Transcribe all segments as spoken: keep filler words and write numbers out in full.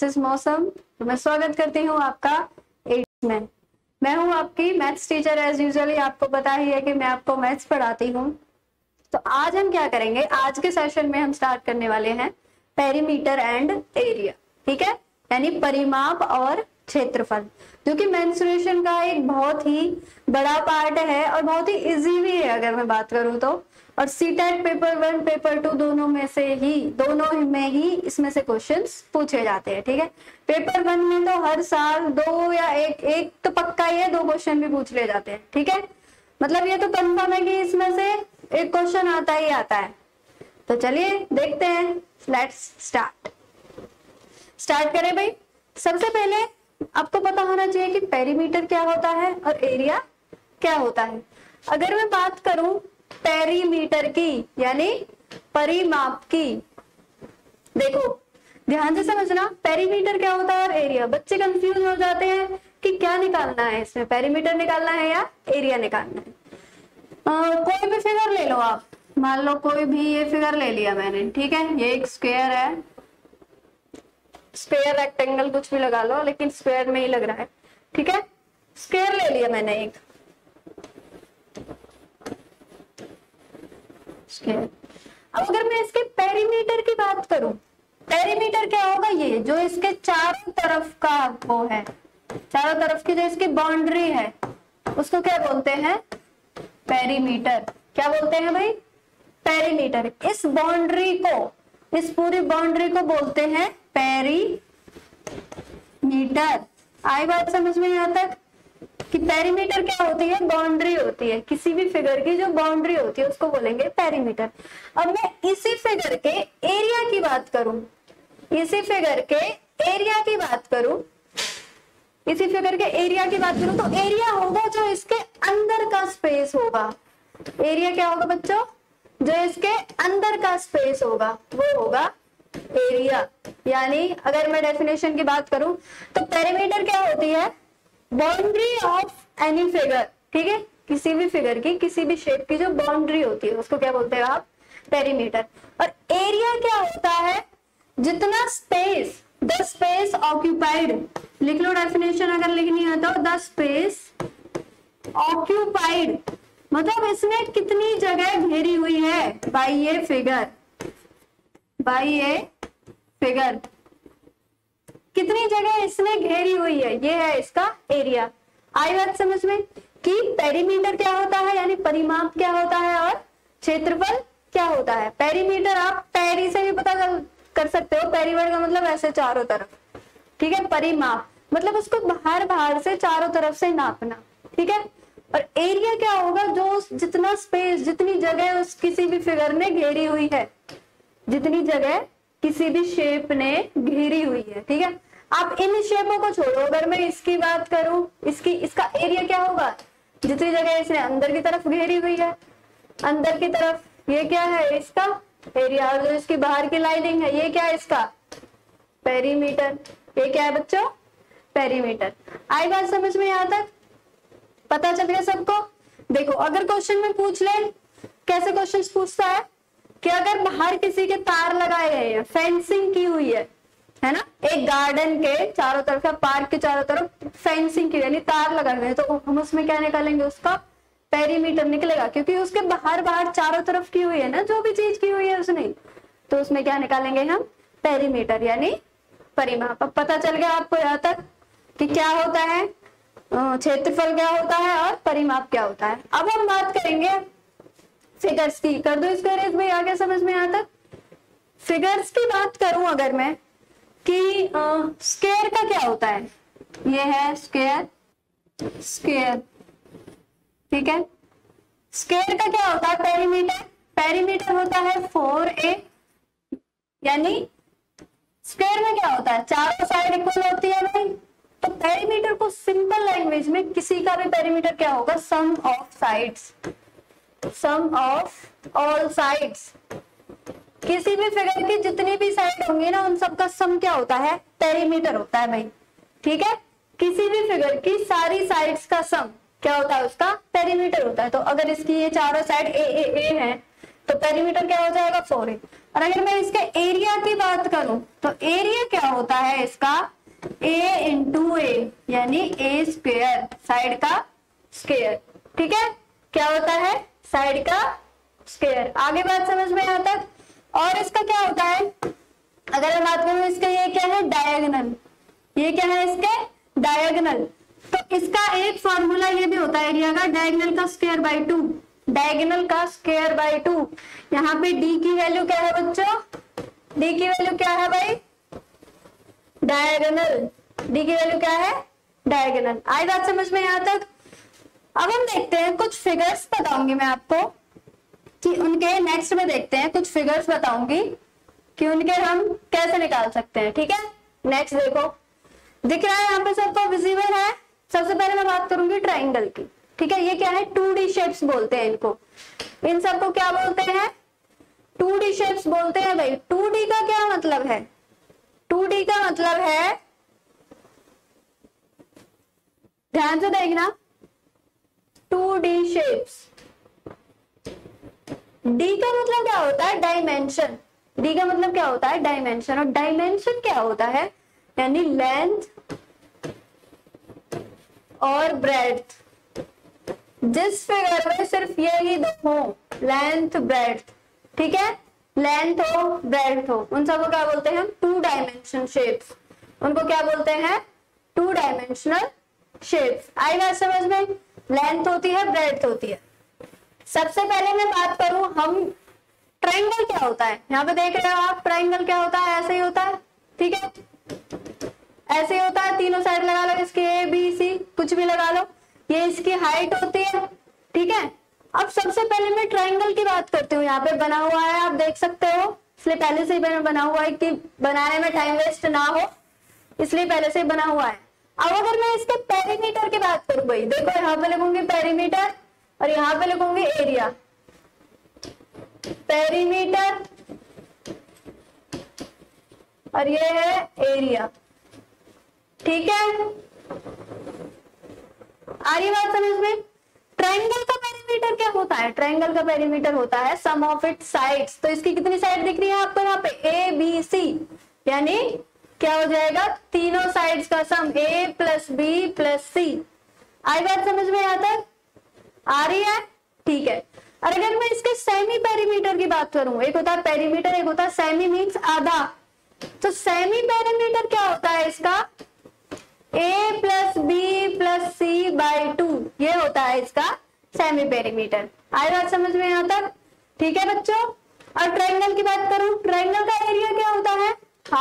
Is मौसम। तो मैं स्वागत करती हूँ आपका एट्थ में। मैं हूँ आपकी मैथ्स टीचर। एज यूजुअली आपको पता ही है कि मैं आपको मैथ्स पढ़ाती हूँ। तो आज हम क्या करेंगे, आज के सेशन में हम स्टार्ट करने वाले हैं पेरीमीटर एंड एरिया। ठीक है, यानी परिमाप और क्षेत्रफल, जो कि मेंसुरेशन का एक बहुत ही बड़ा पार्ट है और बहुत ही इजी भी है अगर मैं बात करूं तो। और CTET paper one paper two दोनों में से ही दोनों में ही इसमें से क्वेश्चंस पूछे जाते हैं। ठीक है, पेपर वन में तो हर साल दो या एक एक तो पक्का ही है, दो क्वेश्चन भी पूछ ले जाते हैं। ठीक है, मतलब ये तो कंफर्म है कि इसमें से एक क्वेश्चन आता ही आता है। तो चलिए देखते हैं, लेट्स स्टार्ट स्टार्ट करें भाई। सबसे पहले आपको पता होना चाहिए कि पेरीमीटर क्या होता है और एरिया क्या होता है। अगर मैं बात करूं पेरीमीटर की, यानी परिमाप की, देखो ध्यान से समझना, पेरीमीटर क्या होता है और एरिया। बच्चे कंफ्यूज हो जाते हैं कि क्या निकालना है इसमें, पेरीमीटर निकालना है या एरिया निकालना है। आ, कोई भी फिगर ले लो आप, मान लो कोई भी ये फिगर ले लिया मैंने। ठीक है, ये एक स्क्वायर है, स्क्वायर रेक्टेंगल कुछ भी लगा लो, लेकिन स्क्वायर में ही लग रहा है। ठीक है, स्क्वायर ले लिया मैंने एक स्क्वायर। अब अगर मैं इसके पेरीमीटर की बात करूं, पेरीमीटर क्या होगा, ये जो इसके चारों तरफ का वो है, चारों तरफ की जो इसकी बाउंड्री है उसको क्या बोलते हैं, पेरीमीटर। क्या बोलते हैं भाई, पेरीमीटर। इस बाउंड्री को, इस पूरी बाउंड्री को बोलते हैं पेरीमीटर। आई बात समझ में यहाँ तक कि पेरीमीटर क्या होती है, बाउंड्री होती है। किसी भी फिगर की जो बाउंड्री होती है उसको बोलेंगे पेरीमीटर। अब मैं इसी फिगर के एरिया की बात करूं, इसी फिगर के एरिया की बात करूं, इसी फिगर के एरिया की बात करूं तो एरिया होगा जो इसके अंदर का स्पेस होगा। एरिया क्या होगा बच्चों, जो इसके अंदर का स्पेस होगा वो होगा एरिया। यानी अगर मैं डेफिनेशन की बात करूं तो पेरीमीटर क्या होती है, बाउंड्री ऑफ एनी फिगर। ठीक है, किसी भी फिगर की, किसी भी शेप की जो बाउंड्री होती है उसको क्या बोलते हैं आप, पेरीमीटर। और एरिया क्या होता है, जितना स्पेस, द स्पेस ऑक्यूपाइड, लिख लो डेफिनेशन अगर लिखनी है तो, द स्पेस ऑक्यूपाइड, मतलब इसने कितनी जगह घेरी हुई है बाय ये फिगर, बाय ये फिगर, कितनी जगह इसने घेरी हुई है, ये है इसका एरिया। आई बात समझ में कि पेरीमीटर क्या होता है, यानी परिमाप क्या होता है और क्षेत्रफल क्या होता है। पेरीमीटर आप पैरी से भी पता कर सकते हो, पेरी वर्ड का मतलब ऐसे चारों तरफ। ठीक है, परिमाप मतलब उसको बाहर बाहर से चारों तरफ से नापना। ठीक है, और एरिया क्या होगा, जो जितना स्पेस, जितनी जगह उस किसी भी फिगर ने घेरी हुई है, जितनी जगह किसी भी शेप ने घेरी हुई है। ठीक है, आप इन शेपों को छोड़ो, अगर मैं इसकी बात करूं, इसकी इसका एरिया क्या होगा, जितनी जगह इसने अंदर की तरफ घेरी हुई है, अंदर की तरफ, ये क्या है इसका एरिया। और जो इसकी बाहर की लाइनिंग है ये क्या है इसका पेरीमीटर। ये क्या है बच्चों, पेरीमीटर। आई बात समझ में यहाँ तक, पता चल गया सबको। देखो अगर क्वेश्चन में पूछ ले, कैसे क्वेश्चन पूछता है कि अगर बाहर किसी के तार लगाए गए हैं, फेंसिंग की हुई है, है ना, एक गार्डन के चारों तरफ या पार्क के चारों तरफ फेंसिंग की, यानी तार लगाए हुए हैं, तो हम उसमें क्या निकालेंगे, उसका पेरीमीटर निकलेगा, क्योंकि उसके बाहर बाहर चारों तरफ की हुई है ना, जो भी चीज की हुई है उसने, तो उसमें क्या निकालेंगे हम, पेरीमीटर यानी परिमाप। अब पता चल गया आपको यहाँ तक कि क्या होता है, क्षेत्रफल क्या होता है और परिमाप क्या होता है। अब हम बात करेंगे फिगर्स की। कर दो इसको रेस भाई, आगे समझ में आता। फिगर्स की बात करूं अगर मैं कि स्क्वायर का क्या होता है, ये है स्क्वायर, स्क्वायर। ठीक है, स्क्वायर का क्या होता है, पेरीमीटर। पेरीमीटर होता है फोर ए, यानी स्क्वायर में क्या होता है, चारों साइड इक्वल होती है भाई। तो पेरीमीटर को सिंपल लैंग्वेज में, किसी का भी पेरीमीटर क्या होगा, sum of sides, sum of all sides. किसी भी फिगर की जितनी भी साइड होंगी ना, उन सबका सम क्या होता है, पेरीमीटर होता है भाई। ठीक है, किसी भी फिगर की सारी साइड्स का सम क्या होता है, उसका पेरीमीटर होता है। तो अगर इसकी ये चारों साइड ए ए ए है तो पेरीमीटर क्या हो जाएगा फोर ए। और अगर मैं इसके एरिया की बात करूं तो एरिया क्या होता है इसका, ए इंटू ए यानी ए स्क्वेयर, साइड का स्क्वेयर। ठीक है, क्या होता है, साइड का स्क्वेयर। आगे बात समझ में यहाँ तक। और इसका क्या होता है, अगर मैं बात करूं इसका, ये क्या है, डायगोनल। ये क्या है इसके, डायगोनल। तो इसका एक फॉर्मूला ये भी होता है एरिया का, डायगोनल का स्क्वायर बाय टू, डायगोनल का स्क्वायर बाय टू। यहाँ पे डी की वैल्यू क्या है बच्चों, डी की वैल्यू क्या है भाई, डायगोनल। डी की वैल्यू क्या है, डायगोनल। आई बात समझ में यहाँ तक। अब हम देखते हैं कुछ फिगर्स बताऊंगी मैं आपको कि उनके, नेक्स्ट में देखते हैं कुछ फिगर्स बताऊंगी कि उनके हम कैसे निकाल सकते हैं। ठीक है, नेक्स्ट देखो, दिख रहा है यहाँ पे सबको, विजिबल है। सबसे पहले मैं बात करूंगी ट्राइंगल की। ठीक है, ये क्या है, टू डी शेप्स बोलते हैं इनको। इन सबको क्या बोलते हैं, टू डी शेप्स बोलते हैं भाई। टू डी का क्या मतलब है, टू डी का मतलब है, ध्यान से देखना, टू डी शेप्स। डी का मतलब क्या होता है, डायमेंशन। डी का मतलब क्या होता है, डायमेंशन। और डायमेंशन क्या होता है, यानी लेंथ और ब्रेड्थ। जिस फिगर में सिर्फ यही दो हो, लेंथ ब्रेड्थ, ठीक है, लेंथ हो ब्रेड्थ हो, उन सबको क्या बोलते हैं हम, टू डायमेंशन शेप्स। उनको क्या बोलते हैं, टू डायमेंशनल शेप्स। आई बात समझ में, लेंथ होती है, ब्रेड्थ होती है। सबसे पहले मैं बात करूं हम, ट्राइंगल क्या होता है, यहाँ पे देख रहे हो आप, ट्राइंगल क्या होता है, ऐसे ही होता है। ठीक है, ऐसे ही होता है, तीनों साइड लगा लो इसके, ए बी सी कुछ भी लगा लो, ये इसकी हाइट होती है। ठीक है, अब सबसे पहले मैं ट्राइंगल की बात करती हूँ। यहाँ पे बना हुआ है, आप देख सकते हो, इसलिए पहले से ही मैंने बना हुआ है कि बनाने में टाइम वेस्ट ना हो, इसलिए पहले से ही बना हुआ है। अब अगर मैं इसके पेरीमीटर की बात करूं भाई, देखो यहाँ पे लिखूंगी पेरीमीटर और यहाँ पे लिखूंगी एरिया। पेरीमीटर और ये है एरिया। ठीक है, आ रही बात समझ में। ट्रायंगल का पेरीमीटर क्या होता है, ट्रायंगल का पेरीमीटर होता है सम ऑफ इट साइड्स। तो इसकी कितनी साइड दिख रही है आपको यहाँ पे, ए बी सी, यानी क्या हो जाएगा, तीनों साइड्स का sum, A plus B plus C. आई बात समझ में यहाँ तक आ रही है, ठीक है। और अगर मैं इसके सेमी पेरीमीटर की बात करूं, एक होता है पेरीमीटर, एक होता है सेमी, मीन्स आधा। तो सेमी पेरीमीटर क्या होता है इसका, A plus B plus C by two, ये होता है इसका सेमी पेरीमीटर। आई बात समझ में यहाँ तक, ठीक है बच्चों। और ट्रायंगल की बात करूं, ट्रायंगल का एरिया क्या होता है,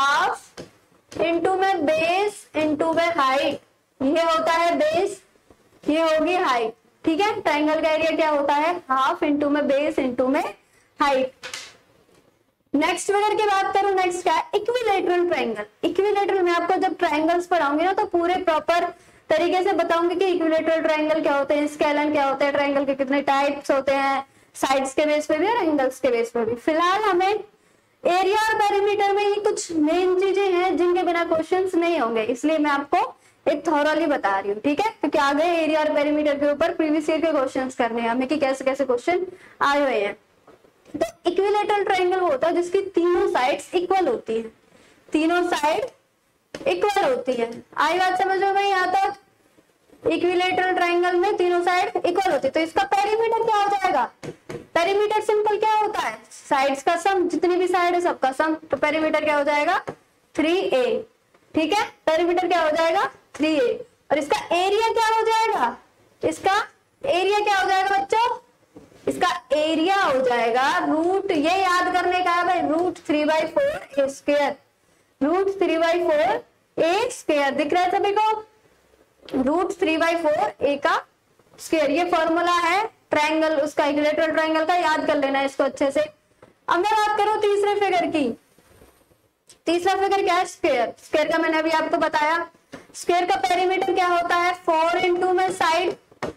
हाफ इंटू में बेस इंटू में हाइट, ये होता है बेस, ये होगी हाइट। ठीक है, ट्रायंगल का एरिया क्या होता है, हाफ इंटू में बेस इंटू में हाइट। नेक्स्ट फिगर की बात करूं, नेक्स्ट क्या है, इक्विलेटरल ट्रायंगल। इक्विलेटरल में आपको जब ट्रायंगल्स पढ़ाऊंगी ना तो पूरे प्रॉपर तरीके से बताऊंगी कि इक्विलेटरल ट्रायंगल क्या होते हैं, स्केलन क्या होते हैं, ट्रायंगल के कितने टाइप्स होते हैं, साइड्स के बेस पे भी और एंगल्स के बेस पे भी। फिलहाल हमें एरिया और पेरीमीटर में ही कुछ मेन चीजें हैं जिनके बिना क्वेश्चंस नहीं होंगे, इसलिए मैं आपको एक थॉरली बता रही हूँ। ठीक है, क्योंकि तो आगे एरिया और पेरीमीटर के ऊपर प्रीवियस ईयर के क्वेश्चंस करने हैं हमें कि कैसे कैसे क्वेश्चन आए हुए हैं। तो इक्विलेटरल ट्रायंगल होता है जिसकी तीनों साइड्स इक्वल होती है, तीनों साइड इक्वल होती है। आई बात समझ में यहाँ तक, इक्विलेटरल ट्रायंगल में तीनों साइड इक्वल होती है। तो इसका पेरीमीटर क्या हो जाएगा, पेरीमीटर सिंपल क्या होता है, साइड्स का सम, जितनी भी साइड है सबका सम। तो पेरीमीटर क्या हो जाएगा, थ्री ए। ठीक है, पेरीमीटर क्या हो जाएगा, थ्री ए। और इसका एरिया क्या हो जाएगा, इसका एरिया क्या हो जाएगा बच्चों, इसका एरिया हो जाएगा रूट, ये याद करने का है भाई, root three by four A square, root three by four A square. दिख रहा है सभी को, root three by four A का स्क्वायर, ये फॉर्मूला है ट्रायंगल, उसका इक्विलेटरल ट्रायंगल का, याद कर लेना इसको अच्छे से। अब मैं बात करूं तीसरे फिगर की, तीसरा फिगर क्या है, स्क्वायर। स्क्वायर का मैंने अभी आपको बताया, स्क्वायर का पेरीमीटर क्या होता है, फोर इंटू में साइड,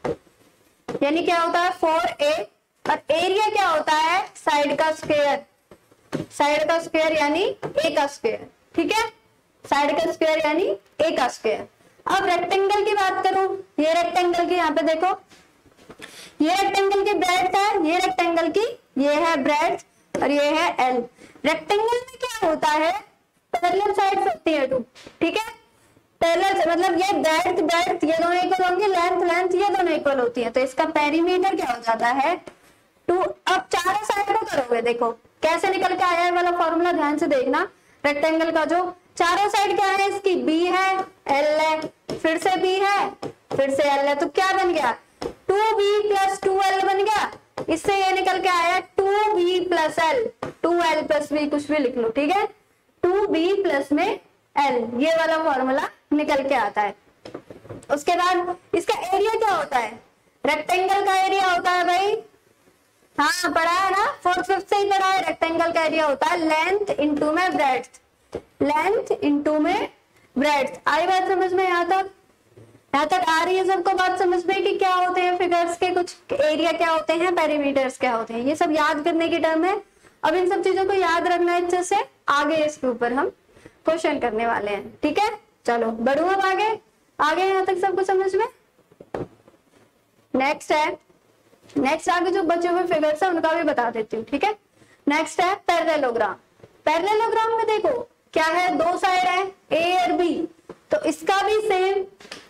यानी क्या होता है फोर ए, और एरिया क्या होता है, साइड का स्क्वायर, साइड का स्क्वायर यानी ए का स्क्वायर। ठीक है, साइड का स्क्वायर यानी ए का स्क्वायर। अब रेक्टेंगल की बात करूं, ये रेक्टेंगल की, यहाँ पे देखो, ये रेक्टेंगल की ब्रेड्थ है, ये रेक्टेंगल की ये है ब्रेड्थ और ये है एल। रेक्टेंगल में क्या होता है, पैरेलल साइड्स होती है टू, ठीक है। पैरेलल मतलब ये ब्रेड्थ ब्रेड्थ ये दोनों इक्वल होंगे, लेंथ लेंथ ये दोनों इक्वल होती है, तो इसका पेरीमीटर क्या हो जाता है टू। अब चारों साइड को करोगे, देखो कैसे निकल के आया है वाला फॉर्मूला, ध्यान से देखना। रेक्टेंगल का जो चारों साइड क्या है, इसकी बी है, एल है, फिर से बी है, फिर से एल है, तो क्या बन गया two B plus two L बन गया। इससे ये निकल के आया two B plus L, two L plus B कुछ भी लिख लो, ठीक है। टू बी प्लस में एल, ये वाला फॉर्मूला निकल के आता है। उसके बाद इसका एरिया क्या होता है, रेक्टेंगल का एरिया होता है भाई, हाँ पढ़ा है ना, फोर्थ फिफ्थ से ही पढ़ा है। रेक्टेंगल का एरिया होता है लेंथ इंटू में ब्रेड्थ, लेंथ इंटू में ब्रेड्थ। आई बात समझ में, यहाँ तक यहाँ तक आ रही है सबको बात समझ में कि क्या होते हैं फिगर्स के कुछ एरिया क्या होते हैं, पेरीमीटर्स क्या होते हैं, ये सब याद करने की टर्म है। अब इन सब चीजों को याद रखना है अच्छे से, आगे इसके ऊपर हम क्वेश्चन करने वाले हैं, ठीक है। चलो बढ़ू अब आगे, आगे यहाँ तक सबको समझ में। नेक्स्ट है, नेक्स्ट आगे जो बचे हुए फिगर्स है उनका भी बता देती हूँ, ठीक है। नेक्स्ट है पैरेललोग्राम। पैरेललोग्राम में देखो क्या है, दो साइड है ए और बी, तो इसका भी सेम।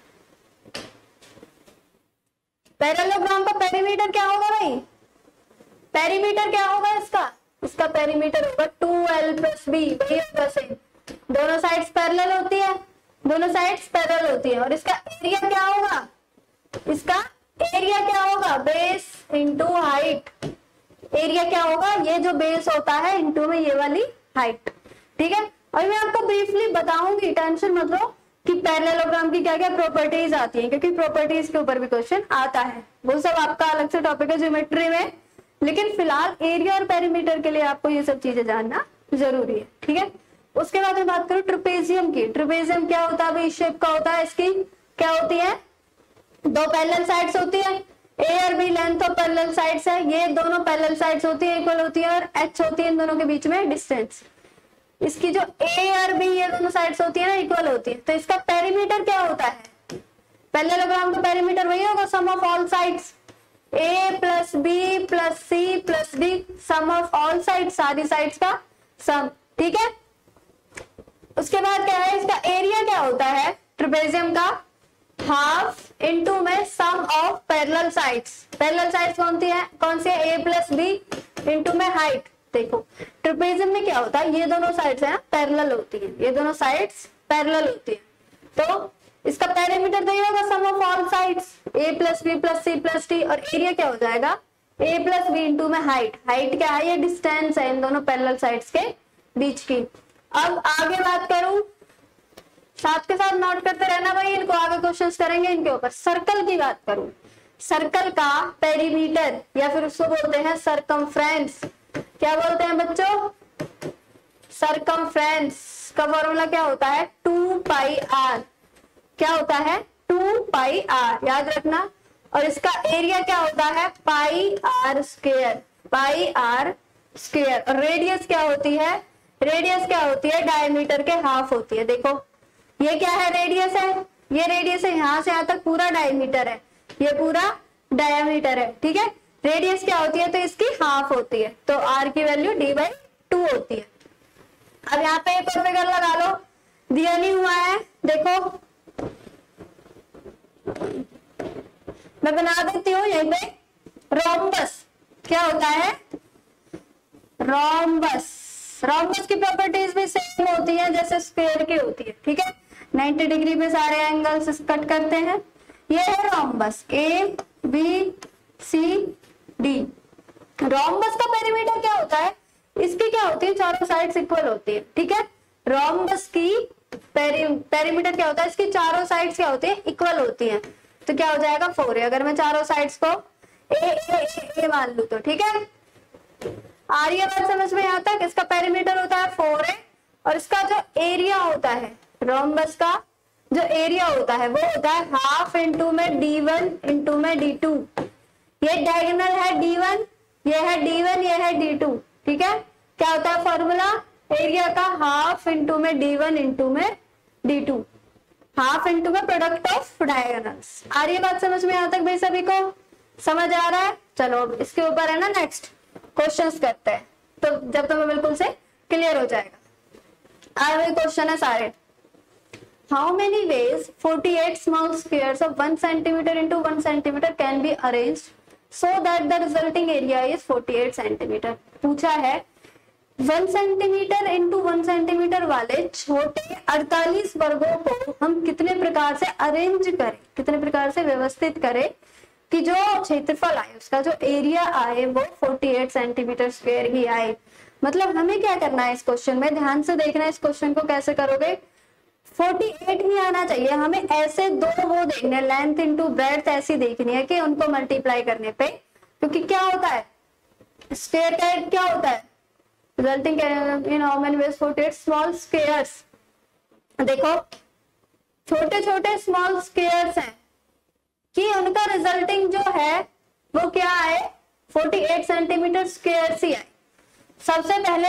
पैरेललोग्राम का पेरीमीटर क्या होगा भाई, पेरीमीटर क्या होगा इसका, इसका पेरीमीटर होगा टू एल प्लस बी, वही होगा सेम। दोनों साइड्स पैरेलल होती है, दोनों साइड्स पैरेलल होती है। और इसका एरिया क्या होगा, इसका एरिया क्या होगा, बेस इंटू हाइट। एरिया क्या होगा, ये जो बेस होता है इंटू में ये वाली हाइट, ठीक है। और मैं आपको ब्रीफली बताऊंगी, टेंशन मत लो कि पैरेललोग्राम की क्या क्या प्रॉपर्टीज आती हैं, क्योंकि प्रॉपर्टीज के ऊपर भी क्वेश्चन आता है, वो सब आपका अलग से टॉपिक है ज्योमेट्री में। लेकिन फिलहाल एरिया और पेरीमीटर के लिए आपको ये सब चीजें जानना जरूरी है, ठीक है। उसके बाद मैं बात करूं ट्रेपेजियम की। ट्रेपेजियम क्या होता है भाई, शेप का होता है, इसकी क्या होती है, दो पैरेलल साइड्स होती है, ए और B length of parallel sides है, ये दोनों पैरेलल साइड्स होती है, इक्वल होती है, और एच होती है इन दोनों के बीच में डिस्टेंस। इसकी जो ए और बी ये दोनों साइड्स होती है ना, इक्वल होती है, तो इसका पेरीमीटर क्या होता है, पैरेललोग्राम का पेरीमीटर वही होगा sum of all sides, A plus B plus C plus D, sum of all sides, सारी साइड्स का सम, ठीक है। उसके बाद क्या है, इसका एरिया क्या होता है ट्रेपेजियम का, हाफ इंटू में sum of parallel sides. Parallel sides कौन सी है, कौन सी है, ए प्लस बी इंटू में हाइट। देखो ट्रेपेजियम में क्या होता है, ये दोनों साइड्स है पैरेलल होती है, ये दोनों साइड्स पैरेलल होती है, तो इसका पेरीमीटर तो ये होगा sum of all sides, A plus B plus C plus D. और एरिया क्या हो जाएगा, ए प्लस बी इंटू में हाइट। हाइट क्या है, ये डिस्टेंस है इन दोनों पैरेलल साइड्स के बीच की। अब आगे बात करूं, साथ के साथ नोट करते रहना भाई, इनको आगे क्वेश्चंस करेंगे इनके ऊपर। सर्कल की बात करूं, सर्कल का पेरीमीटर या फिर उसको बोलते हैं सरकमफ्रेंस। क्या बोलते हैं बच्चों, सरकमफ्रेंस का फॉर्मूला क्या होता है, टू पाई आर। क्या होता है, टू पाई आर, याद रखना। और इसका एरिया क्या होता है, pi R square, pi R square. और रेडियस क्या होती है, रेडियस क्या होती है, डायमीटर के हाफ होती है। देखो ये क्या है, रेडियस है, ये रेडियस है, यहां से यहां तक पूरा डायमीटर है, ये पूरा डायमीटर है, ठीक है। रेडियस क्या होती है, तो इसकी हाफ होती है, तो आर की वैल्यू डी बाई टू होती है। अब यहाँ पे एक और फिगर लगा लो, दिया नहीं हुआ है, देखो मैं बना देती हूँ यहीं पे। रोम्बस क्या होता है, रोम्बस, रोम्बस की प्रॉपर्टीज भी सेम होती है जैसे स्क्वायर की होती है, ठीक है। नाइंटी डिग्री पे सारे एंगल्स कट करते हैं। ये है rhombus, A B C D. Rhombus का पेरीमीटर क्या होता है, इसकी क्या होती है, चारों साइड्स इक्वल होती है, ठीक है। रोम्बस की पेरी पेरीमीटर क्या होता है, इसकी चारों साइड्स क्या होती है, इक्वल होती है, तो क्या हो जाएगा फोर। अगर मैं चारों साइड्स को ए ए ए, ए मान लू तो, ठीक है। आ रही है बात समझ में यहाँ तक। इसका पेरीमीटर होता है फोर है, और इसका जो एरिया होता है रोम्बस का, जो एरिया होता है वो होता है हाफ इंटू में डी वन इंटू में डी टू। ये डायगोनल है डी वन, ये है डी वन, ये है डी टू, ठीक है। क्या होता है फॉर्मूला, एरिया का हाफ इंटू में डी वन इंटू में डी टू, हाफ इंटू में प्रोडक्ट ऑफ डायगोनल्स। आ रही है बात समझ में यहाँ तक भाई, सभी को समझ आ रहा है। चलो अब इसके ऊपर है ना नेक्स्ट क्वेश्चंस करते हैं, तो जब तुम्हें बिल्कुल से क्लियर हो जाएगा। आए हुए क्वेश्चन है सारे। How many ways forty-eight small squares of one centimeter into one centimeter can be arranged so that the resulting area is forty-eight centimeter. पूछा है one centimeter into one centimeter वाले छोटे अड़तालीस वर्गों को हम कितने प्रकार से अरेंज करें, कितने प्रकार से व्यवस्थित करें कि जो क्षेत्रफल आए, उसका जो एरिया आए वो अड़तालीस सेंटीमीटर स्क्वायर ही आए। मतलब हमें क्या करना है इस क्वेश्चन में, ध्यान से देखना है इस क्वेश्चन को कैसे करोगे। अड़तालीस ही आना चाहिए हमें, ऐसे दो वो देखने, लेंथ इंटू ब्रेड्थ ऐसी देखनी है कि उनको मल्टीप्लाई करने पे, क्योंकि क्या होता है स्क्वायर का क्या होता है resulting in how many ways अड़तालीस स्मॉल स्क्वायर्स। देखो छोटे छोटे स्मॉल स्क्वायर्स हैं कि उनका रिजल्टिंग जो है वो क्या है अड़तालीस सेंटीमीटर स्क्वायर ही है। सबसे पहले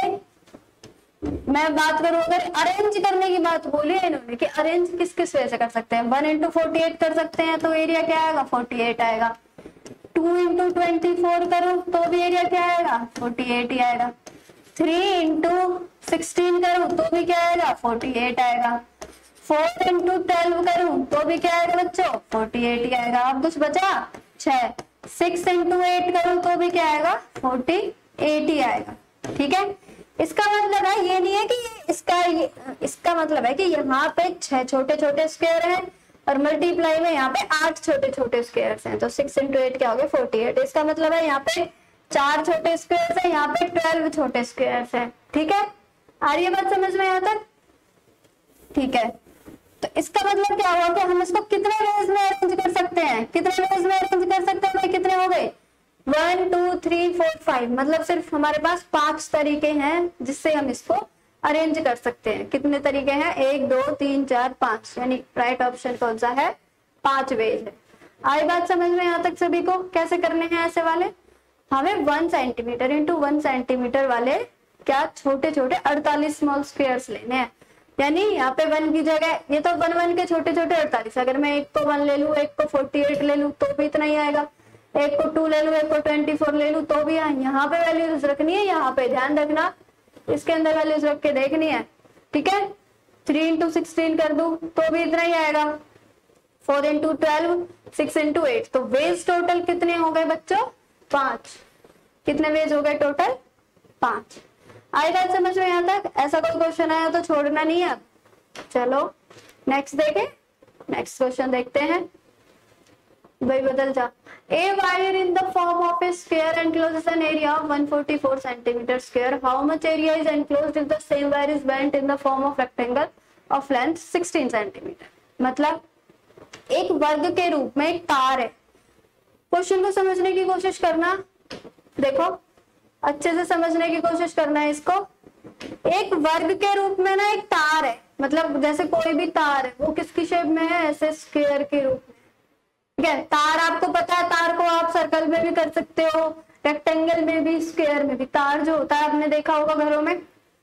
मैं बात करूं, अगर अरेंज करने की बात बोली है इन्होंने कि अरेंज किस किस वे से कर सकते हैं, वन इंटू फोर्टी एट कर सकते हैं तो एरिया क्या आएगा अड़तालीस आएगा। टू इंटू ट्वेंटी फोर करो तो भी एरिया क्या आएगा अड़तालीस ही आएगा। थ्री इंटू सिक्सटीन करूं तो भी क्या आएगा अड़तालीस आएगा। फोर इंटू ट्वेल्व करूं तो भी क्या आएगा बच्चों अड़तालीस ही आएगा। अब कुछ बचा छह। सिक्स इंटू एट करूं तो भी क्या आएगा अड़तालीस ही आएगा। ठीक है, इसका मतलब है ये नहीं है कि ये इसका ये, इसका मतलब है कि यहाँ पे छह छोटे छोटे स्क्वायर हैं और मल्टीप्लाई में यहाँ पे आठ छोटे छोटे स्क्वायर्स हैं, तो सिक्स इंटू एट क्या हो गया फोर्टी एट। इसका मतलब है यहाँ पे चार छोटे स्क्वायर्स हैं, यहाँ पे ट्वेल्व छोटे स्क्वायर्स हैं। ठीक है, आ रही है बात समझ में यहाँ तक? ठीक है, तो इसका मतलब क्या हुआ कि हम इसको कितने वेज में अरेंज कर सकते हैं, कितने वेज में अरेंज कर सकते हैं भाई, कितने हो गए one two three four five, मतलब सिर्फ हमारे पास पांच तरीके हैं जिससे हम इसको अरेंज कर सकते हैं। कितने तरीके हैं, एक दो तीन चार पांच, यानी राइट ऑप्शन कौन सा है, पांच वेज है। आई बात समझ में यहाँ तक सभी को? कैसे करने हैं ऐसे वाले, हमें one centimeter into one centimeter वाले क्या छोटे छोटे अड़तालीस स्मॉल स्क्वायर्स लेने हैं। यानी यहाँ पे वन की जगह, ये तो वन वन के छोटे छोटे अड़तालीस, अगर मैं एक को वन ले लू, एक को फोर्टी एट ले लू तो भी इतना ही आएगा, एक को टू ले लू, एक को ट्वेंटी फोर ले लू तो भी यहाँ पे वैल्यूज रखनी है, यहाँ पे ध्यान रखना इसके अंदर वैल्यूज रख के देखनी है। ठीक है, थ्री इंटू सिक्सटीन कर दू तो भी इतना ही आएगा, four into twelve, six into eight, तो वेज टोटल कितने हो गए बच्चों, पांच। कितने वेज हो गए टोटल, पांच। आई बात समझ में यहाँ तक? ऐसा कोई क्वेश्चन आया तो छोड़ना नहीं है। चलो नेक्स्ट देखें, नेक्स्ट क्वेश्चन देखते हैं भाई, बदल जा। A wire in the form of a square encloses an area of one forty-four centimeter square, how much area is enclosed if the same wire is bent in the form of rectangle of length sixteen centimeter. मतलब एक वर्ग के रूप में एक तार है। Question को समझने की कोशिश करना, देखो अच्छे से समझने की कोशिश करना है इसको। एक वर्ग के रूप में ना एक तार है, मतलब जैसे कोई भी तार है वो किसकी शेप में है, ऐसे स्क्वायर के रूप में। ठीक है, तार आपको पता है, तार को आप सर्कल में भी कर सकते हो, रेक्टेंगल में भी, स्क्वायर में भी। तार जो होता है आपने देखा होगा घरों में,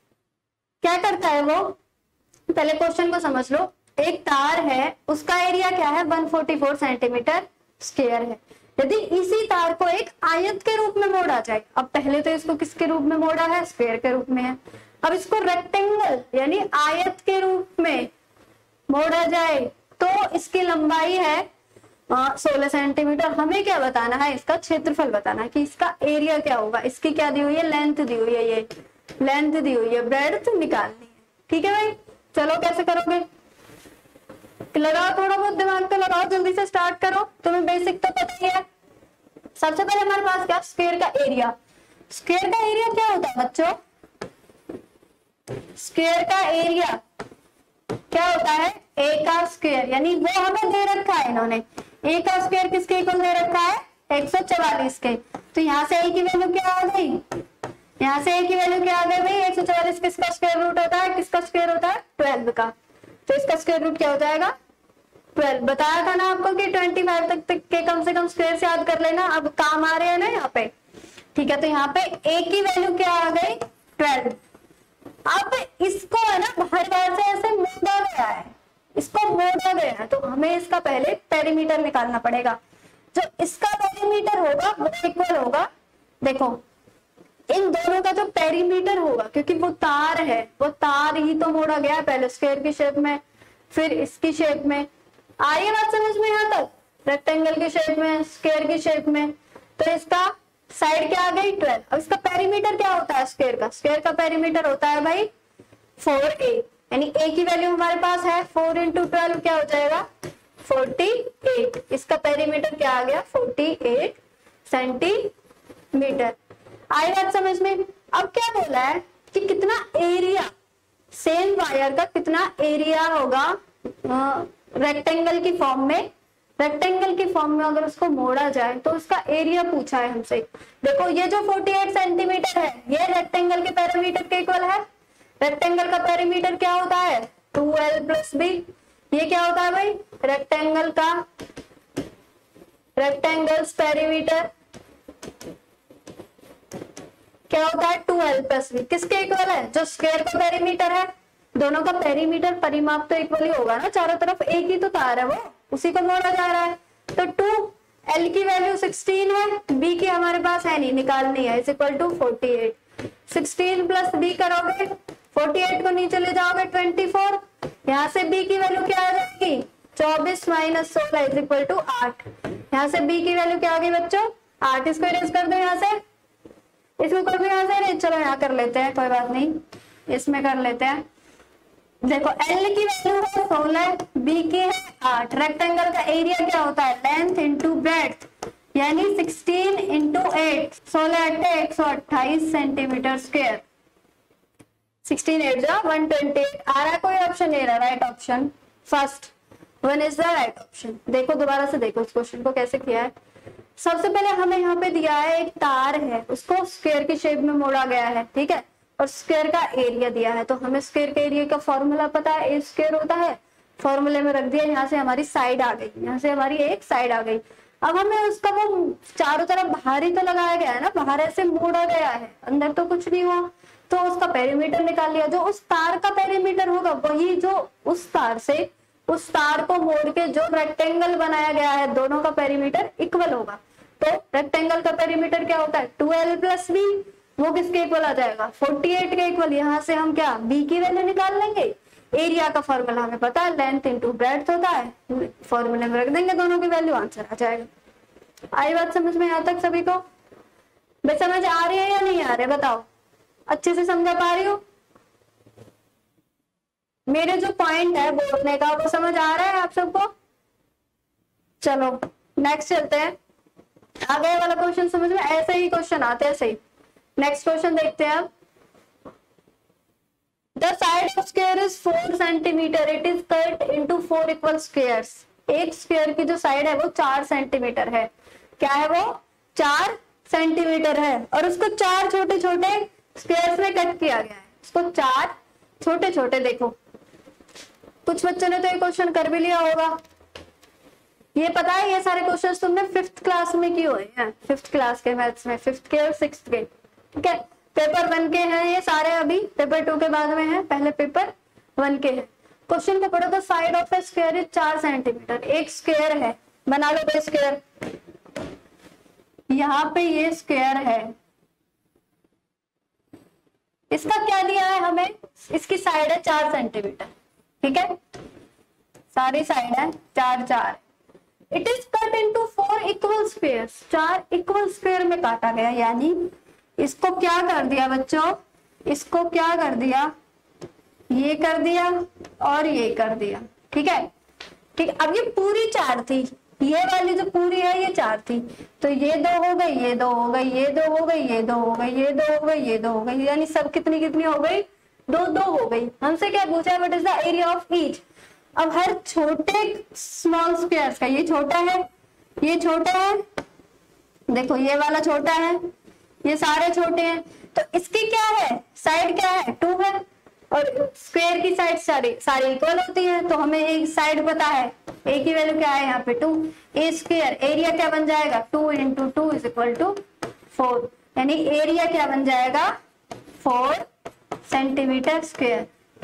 क्या करता है वो, पहले क्वेश्चन को समझ लो। एक तार है, उसका एरिया क्या है one forty-four सेंटीमीटर स्क्वायर है। यदि इसी तार को एक आयत के रूप में मोड़ा जाए, अब पहले तो इसको किसके रूप में मोड़ा है, स्क्वायर के रूप में है, अब इसको रेक्टेंगल यानी आयत के रूप में मोड़ा जाए तो इसकी लंबाई है सोलह सेंटीमीटर। हमें क्या बताना है, इसका क्षेत्रफल बताना है कि इसका एरिया क्या होगा। इसकी क्या दी हुई है, लेंथ दी हुई है, ये लेंथ दी हुई है, ब्रेड्थ निकालनी है। ठीक है भाई, चलो कैसे करोगे, लगाओ थोड़ा बहुत दिमाग पे लगाओ, जल्दी से स्टार्ट करो, तुम्हें बेसिक तो पता ही है। सबसे पहले हमारे पास क्या, स्क्वायर का एरिया। स्क्वायर का एरिया क्या होता है बच्चों, स्क्वायर का एरिया क्या होता है, ए का स्क्वायर, यानी वो हमें दे रखा है इन्होंने, ए का स्क्वायर किसके इक्वल दे रखा है, एक सौ चवालीस के। तो यहाँ से ए की वैल्यू क्या आ गई, यहाँ से ए की वैल्यू क्या आ गई भाई, एक सौ चवालीस किसका स्क्वायर रूट होता है, किसका स्क्वायर होता है, ट्वेल्व का। तो इसका स्क्वायर रूट क्या हो जाएगा, ट्वेल्व। बताया था ना आपको कि ट्वेंटी फाइव तक, तक के कम से कम स्क्वायर से याद कर लेना, अब काम आ रहे हैं ना यहाँ पे। ठीक है, तो यहाँ पे ए की वैल्यू क्या आ गई, ट्वेल्व। अब इसको है ना बाहर बाहर से ऐसे मोड़ा गया है, इसको मोड़ा गया है, तो हमें इसका पहले पेरीमीटर निकालना पड़ेगा। जो इसका पेरीमीटर होगा वो इक्वल होगा, देखो इन दोनों का जो पेरीमीटर होगा, क्योंकि वो तार है, वो तार ही तो मोड़ा गया है, पहले स्क्वायर की शेप में फिर इसकी शेप में। आ रही है बात समझ में यहाँ तक? रेक्टेंगल की शेप में, स्क्वायर की शेप में। तो इसका साइड क्या आ गई ट्वेल्व। अब इसका पेरीमीटर क्या होता है स्क्वायर का? स्क्वायर का पेरीमीटर होता है भाई फोर ए, यानी ए की वैल्यू हमारे पास है फोर इंटू ट्वेल्व क्या हो जाएगा फोर्टी एट। इसका पेरीमीटर क्या आ गया फोर्टी एट सेंटीमीटर। आई बात समझ में? अब क्या बोला है कि कितना एरिया, सेम वायर का कितना एरिया होगा रेक्टेंगल की फॉर्म में। रेक्टेंगल की फॉर्म में अगर उसको मोड़ा जाए तो उसका एरिया पूछा है हमसे। देखो ये जो अड़तालीस सेंटीमीटर है ये रेक्टेंगल के पेरीमीटर के इक्वल है। रेक्टेंगल का पेरीमीटर क्या होता है टू एल प्लस बी। ये क्या होता है भाई रेक्टेंगल का, रेक्टेंगल्स पेरीमीटर क्या होता है टू एल प्लस बी। किसके इक्वल है? जो स्क्वायर का पेरीमीटर है। दोनों का पेरीमीटर परिमाप तो इक्वल ही होगा ना, चारों तरफ एक ही तो तार है, वो उसी को मोड़ा जा रहा है। तो टू एल की वैल्यू सिक्सटीन है, बी की हमारे पास है नहीं, निकालनी है, is equal to forty eight. Sixteen plus B करोगे फोर्टी एट को नीचे ले जाओगे ट्वेंटी फोर। यहाँ से बी की वैल्यू क्या आ जाएगी चौबीस माइनस सोलह इज इक्वल टू आठ। यहाँ से बी की वैल्यू क्या आ गई बच्चों आठ। इसको इरेज कर दो यहाँ से, इसमें कोई भी यहाँ से इरेज, चलो यहाँ कर लेते हैं, कोई बात नहीं, इसमें कर लेते हैं। देखो L की वैल्यू है सोलह, बी की है आठ। रेक्टेंगल का एरिया क्या होता है लेंथ इंटू ब्रेड्थ, यानी सिक्सटीन इंटू एट, सोलह अट्ठे एक सौ अट्ठाईस सेंटीमीटर स्क्वायर। सिक्सटीन एट जा वन ट्वेंटी एट। आ रहा है कोई ऑप्शन? ए रहा right option first one is the right option. देखो दोबारा से देखो इस क्वेश्चन को कैसे किया है। सबसे पहले हमें यहाँ पे दिया है एक तार है, उसको स्क्वायर की शेप में मोड़ा गया है, ठीक है, और स्क्वायर का एरिया दिया है। तो हमें स्क्वायर के एरिया का फॉर्मूला पता है, ए स्क्वायर होता है, फॉर्मूले में रख दिया। यहाँ से हमारी साइड आ गई, यहाँ से हमारी एक साइड आ गई। अब हमें उसका वो चारों तरफ बाहर ही तो लगाया गया है ना, बाहर ऐसे मोड़ा गया है, अंदर तो कुछ नहीं हुआ, तो उसका पेरीमीटर निकाल लिया। जो उस तार का पेरीमीटर होगा वही जो उस तार से उस तार को मोड़ के जो रेक्टेंगल बनाया गया है, दोनों का पेरीमीटर इक्वल होगा। तो रेक्टेंगल का पेरीमीटर क्या होता है टू एल प्लस बी, वो किसके इक्वल आ जाएगा फोर्टी एट के इक्वल। यहाँ से हम क्या बी की वैल्यू निकाल लेंगे। एरिया का फॉर्मूला हमें पता है लेंथ इनटू ब्रेड्थ होता है, फॉर्मूले में रख देंगे दोनों की वैल्यू, आंसर आ जाएगा। आई बात समझ में यहाँ तक सभी को? भाई समझ आ रही है या नहीं आ रही है बताओ, अच्छे से समझा पा रही हो? मेरे जो पॉइंट है बोलने का वो समझ आ रहा है आप सबको? चलो नेक्स्ट चलते हैं। आगे वाला क्वेश्चन समझ में, ऐसे ही क्वेश्चन आते हैं सही। नेक्स्ट क्वेश्चन देखते हैं अब। The side of square is four centimeter, it is cut into four equal squares. एक स्क्वायर की जो साइड है वो चार सेंटीमीटर है। क्या है वो? चार सेंटीमीटर है, और उसको चार छोटे छोटे स्क्वायर्स में कट किया गया है। उसको चार छोटे छोटे, देखो कुछ बच्चों ने तो ये क्वेश्चन कर भी लिया होगा। ये पता है ये सारे क्वेश्चंस तुमने फिफ्थ क्लास में किए हुए हैं, फिफ्थ क्लास के मैथ्स में, फिफ्थ के और सिक्स्थ के, ठीक है। पेपर वन के हैं ये सारे, अभी पेपर टू के बाद में है, पहले पेपर वन के हैं। क्वेश्चन को पढ़ो तो side of a square is चार सेंटीमीटर। एक स्क्वायर है, बना लो तो स्क्वायर, यहाँ पे ये स्क्वायर है, इसका क्या दिया है हमें, इसकी साइड है चार सेंटीमीटर, ठीक है, सारी साइड है चार चार। It is cut into four equal squares, चार इक्वल स्क्वायर में काटा गया, यानी इसको क्या कर दिया बच्चों, इसको क्या कर दिया, ये कर दिया और ये कर दिया, ठीक है, ठीक है। अब ये पूरी चार थी, ये वाली जो पूरी है ये चार थी, तो ये दो हो गई, ये दो हो गई, ये दो हो गई, ये दो हो गई, ये दो हो गई, ये दो हो गई, यानी सब कितनी कितनी हो गई, दो दो हो गई। हमसे क्या पूछा है, what is the area of each. अब हर छोटे स्मॉल स्क्वायर्स का, ये छोटा है, ये छोटा है, देखो ये वाला छोटा है, ये सारे छोटे हैं, तो इसकी क्या है, साइड क्या है, टू है, और स्क्वायर की साइड सारी सारी इक्वल होती है, तो हमें एक साइड पता है, ए की वैल्यू क्या है यहाँ पे टू, ए स्क्वायर, एरिया क्या बन जाएगा, two into two is equal to four, यानी एरिया क्या बन जाएगा फोर सेंटीमीटर स्क्वायर।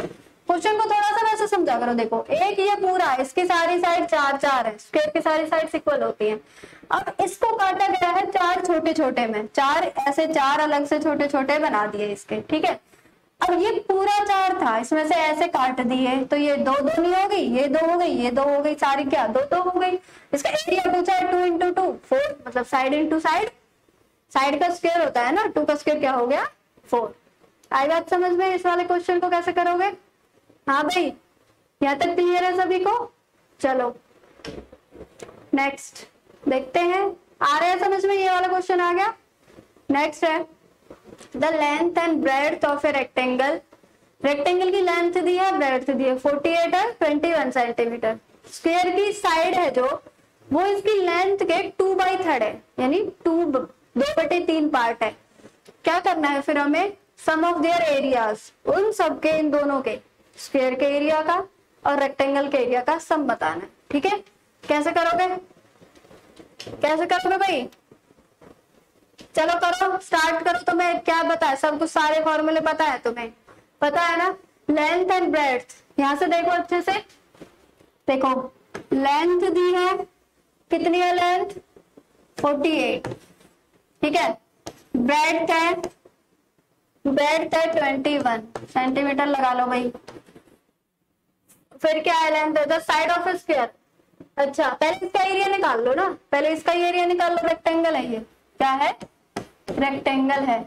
क्वेश्चन को थोड़ा सा वैसे समझा करो। देखो एक ये पूरा है, इसकी सारी साइड चार चार है, स्क्वायर की सारी साइड इक्वल होती है। अब इसको काटा गया है चार छोटे छोटे में, चार ऐसे चार अलग से छोटे छोटे बना दिए इसके, ठीक है। अब ये पूरा चार था, इसमें से ऐसे काट दिए तो ये दो दो नहीं हो गई, ये दो हो गई, ये दो हो गई, सारी क्या दो दो हो गई। इसका एरिया पूछा है टू इंटू टू फोर, मतलब साइड इंटू साइड, साइड का स्क्वायर होता है ना, टू का स्क्वायर क्या हो गया फोर। आई बात समझ में? इस वाले क्वेश्चन को कैसे करोगे? हाँ भाई यहाँ तक क्लियर है सभी को? चलो नेक्स्ट देखते हैं, आ रहा है समझ में? ये वाला क्वेश्चन आ गया। नेक्स्ट है the length and breadth of a rectangle. Rectangle की लेंथ दी है, ब्रेड्थ दी है, अड़तालीस है, इक्कीस सेंटीमीटर। स्क्वायर की साइड है जो, वो इसकी लेंथ के टू बाई थर्ड है, यानी टू दो बटे तीन पार्ट है। क्या करना है फिर हमें? सम ऑफ देयर एरियाज, उन सबके, इन दोनों के, स्क्वायर के एरिया का और रेक्टेंगल के एरिया का सम बताना है, ठीक है। कैसे करोगे? कैसे करोगे भाई? चलो करो, स्टार्ट करो। तुम्हें क्या पता है? सब कुछ, सारे फॉर्मूले पता है तुम्हें, पता है ना? लेंथ एंड ब्रेड्थ, यहां से देखो अच्छे से, देखो लेंथ दी है, कितनी है लेंथ? अड़तालीस, ठीक है। ब्रेड्थ है, ब्रेड्थ है इक्कीस सेंटीमीटर लगा लो भाई। फिर क्या है? लेंथ है the side of a square. अच्छा पहले इसका एरिया निकाल लो ना, पहले इसका एरिया निकाल लो। रेक्टेंगल है ये, क्या है? रेक्टेंगल है,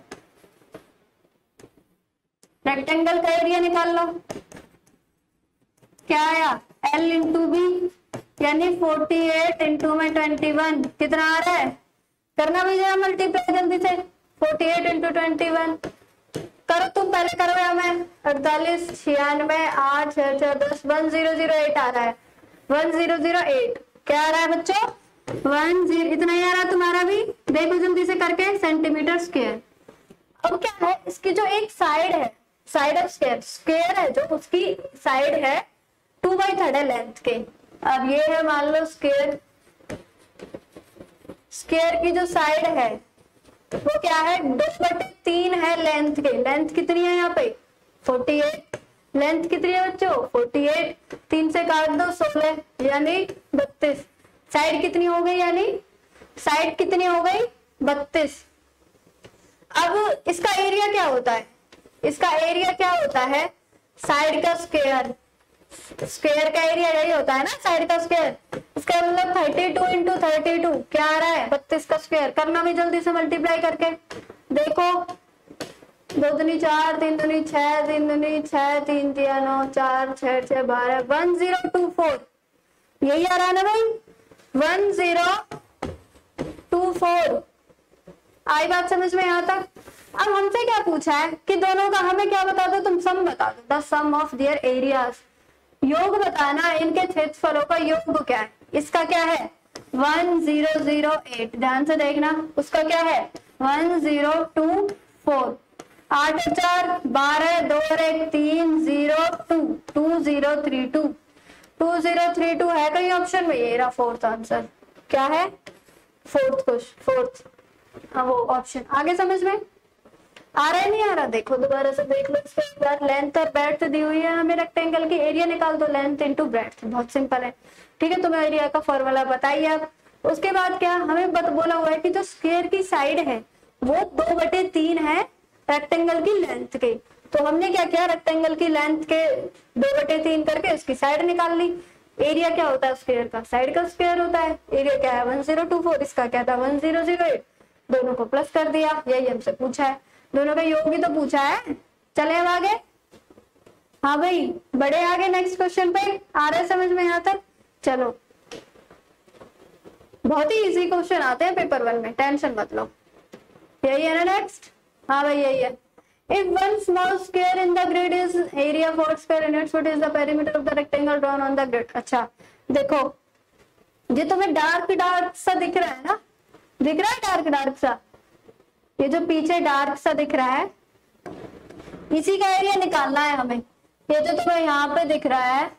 रेक्टेंगल का एरिया निकाल लो। क्या आया? L इंटू बी, यानी अड़तालीस इंटू में इक्कीस, कितना आ रहा है? करना भी जरा मल्टीप्लाई जल्दी से, अड़तालीस इंटू इक्कीस करो तुम, पहले करो या मैं? अड़तालीस छियानवे आठ छह छह दस, वन जीरो जीरो एट आ रहा है, वन जीरो जीरो एट। क्या आ रहा है बच्चों? वन जीरो, इतना ही आ रहा है तुम्हारा भी? देखो जल्दी से करके, सेंटीमीटर स्क्वायर। अब क्या है? इसकी जो एक साइड है, साइड ऑफ स्क्वायर, स्क्वायर है जो, उसकी साइड है टू बाई थर्ड है लेंथ के। अब ये है मान लो स्क्वायर, स्क्वायर की जो साइड है वो क्या है? दो बटे तीन है लेंथ के। लेंथ कितनी है यहाँ पे? अड़तालीस। लेंथ कितनी है बच्चों? अड़तालीस, तीन से काट दो सोलह, यानी बत्तीस। साइड कितनी हो गई? यानी साइड कितनी हो गई? बत्तीस। अब इसका एरिया क्या होता है? इसका एरिया क्या होता है? साइड का स्क्वायर, स्क्वायर का एरिया यही होता है ना, साइड का स्क्वायर। इसका मतलब thirty two into thirty two क्या आ रहा है? बत्तीस का स्क्वायर। करना भी जल्दी से मल्टीप्लाई करके, देखो दो दुनी चार, तीन दुनी छह, तीन दुनी छह, तीन तिया नौ, चार छह छह बारह, वन जीरो टू फोर, यही आ रहा है ना भाई? One zero two four. आई बात समझ में यहाँ तक? अब हमसे क्या पूछा है कि दोनों का, हमें क्या बता दो तुम? सम बता दो, the sum of their areas. योग बताना, इनके क्षेत्रफलों का योग क्या है? इसका क्या है? वन जीरो जीरो एट, ध्यान से देखना। उसका क्या है? One zero two four. आठ चार बारह, दो और एक तीन, zero two, two zero three two, two zero three two है कहीं ऑप्शन में? ये रहा फोर्थ आंसर। क्या है? फोर्थ क्वेश्चन, फोर्थ हाँ वो ऑप्शन। आगे समझ में आ रहा है नहीं आ रहा? देखो दोबारा से देख लो इसको एक बार। लेंथ और ब्रेड्थ दी हुई है हमें रेक्टेंगल की, एरिया निकाल दो, लेंथ इंटू ब्रेड्थ, बहुत सिंपल है, ठीक है। तुम्हें एरिया का फॉर्मूला बताइए आप। उसके बाद क्या हमें बत बोला हुआ है कि जो स्क्वायर की साइड है वो दो बटे तीन है रेक्टेंगल की लेंथ के। तो हमने क्या किया? रेक्टेंगल की लेंथ के दो बटे तीन करके उसकी साइड निकाल ली। एरिया क्या होता है स्क्वायर का? साइड का स्क्वायर होता है। एरिया क्या है? One zero two four. इसका क्या था? One zero zero eight. दोनों को प्लस कर दिया, यही हमसे पूछा है। दोनों का योग भी तो पूछा है। चले अब आगे। हाँ भाई बड़े आगे नेक्स्ट क्वेश्चन पे। आ रहा है समझ में यहाँ तक? चलो बहुत ही इजी क्वेश्चन आते हैं पेपर वन में, टेंशन मत लो। यही है ना नेक्स्ट? हाँ भाई यही है। If one small square in the grid is area four square units, what is the perimeter of the rectangle drawn on the grid? अच्छा देखो, ये तुम्हें डार्क डार्क सा दिख रहा है ना, दिख रहा है डार्क डार्क सा, ये जो पीछे डार्क सा दिख रहा है, इसी का एरिया निकालना है हमें। ये जो तुम्हें यहाँ पे दिख रहा है,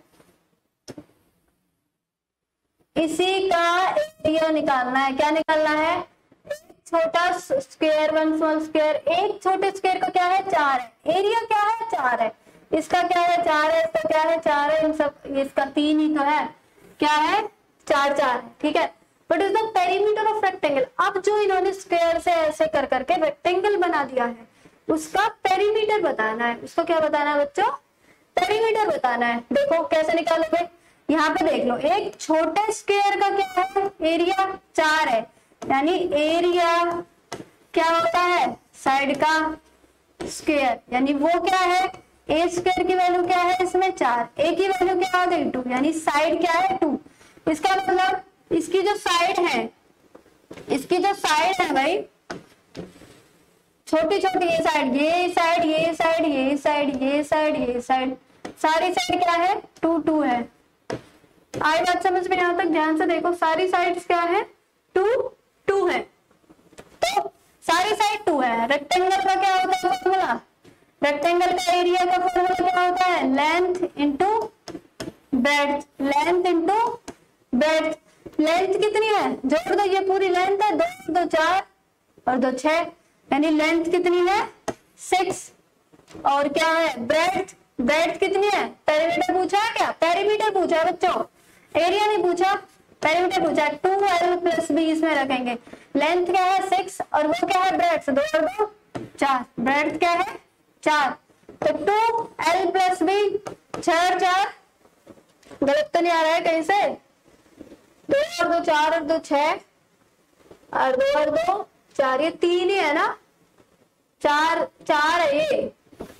इसी का एरिया निकालना है। क्या निकालना है? छोटा स्क्वायर, वन स्मॉल स्क्वायर। एक छोटे स्क्वायर का क्या है? चार है। एरिया क्या है? चार है। इसका क्या है, चार है, इसका क्या है, चार है, इन सब इसका तीन ही तो है, क्या है, चार चार है, ठीक है। But is the perimeter of rectangle, अब जो इन्होंने स्क्वायर से ऐसे कर करके रेक्टेंगल बना दिया है उसका पेरीमीटर बताना है। उसको क्या बताना है बच्चों, पेरीमीटर बताना है। देखो कैसे निकालोगे, यहाँ पे देख लो, एक छोटे स्क्वायर का क्या है, एरिया चार है, यानी एरिया क्या होता है, साइड का स्क्वायर, यानी वो क्या है, ए स्क्वायर की वैल्यू क्या है इसमें चार, ए की वैल्यू क्या आ गई टू, यानी साइड क्या है टू। इसका मतलब इसकी जो साइड है, इसकी जो साइड है भाई, छोटी छोटी ये साइड, ये साइड, ये साइड, ये साइड, ये साइड, ये साइड, सारी साइड क्या है, टू टू है। आई बात समझ में, यहां तक ध्यान से देखो, सारी साइड्स क्या है, टू टू है। तो सारी साइड टू है। रेक्टेंगल का क्या होता है फॉर्मूला, रेक्टेंगल का एरिया का फॉर्मूला क्या होता है, length into breadth, length into breadth. Length कितनी है, जोड़ दो, ये पूरी लेंथ है, दो दो चार और दो छह, यानी लेंथ कितनी है, सिक्स। और क्या है ब्रेड्थ, ब्रेड्थ कितनी है, पेरीमीटर पूछा है क्या, पेरीमीटर पूछा है बच्चों, एरिया नहीं पूछा, पेरीमीटर पूछा है। टू एल प्लस बी इसमें रखेंगे, लेंथ क्या है सिक्स और वो क्या है ब्रेड्थ, दो और दो चार, ब्रेड्थ क्या है चार, तो टू एल प्लस बी, छह और चार, गलत तो नहीं आ रहा है कहीं से, दो और दो चार और दो छह और दो और दो चार, ये तीन ही है ना, चार चार है, ये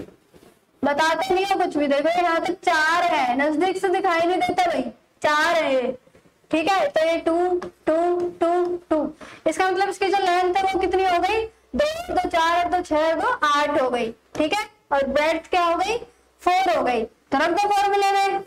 बताते नहीं हो कुछ भी। देखो यहाँ तो चार है, नजदीक से दिखाई नहीं देता भाई, चार है ये, ठीक है। तो ये टू टू टू टू, इसका मतलब इसकी जो लेंथ है वो कितनी हो गई, दो दो चार और दो छह दो आठ हो गई, ठीक है। और ब्रेड्थ क्या हो गई, फोर हो गई। तो रख दो फॉर्मूले में,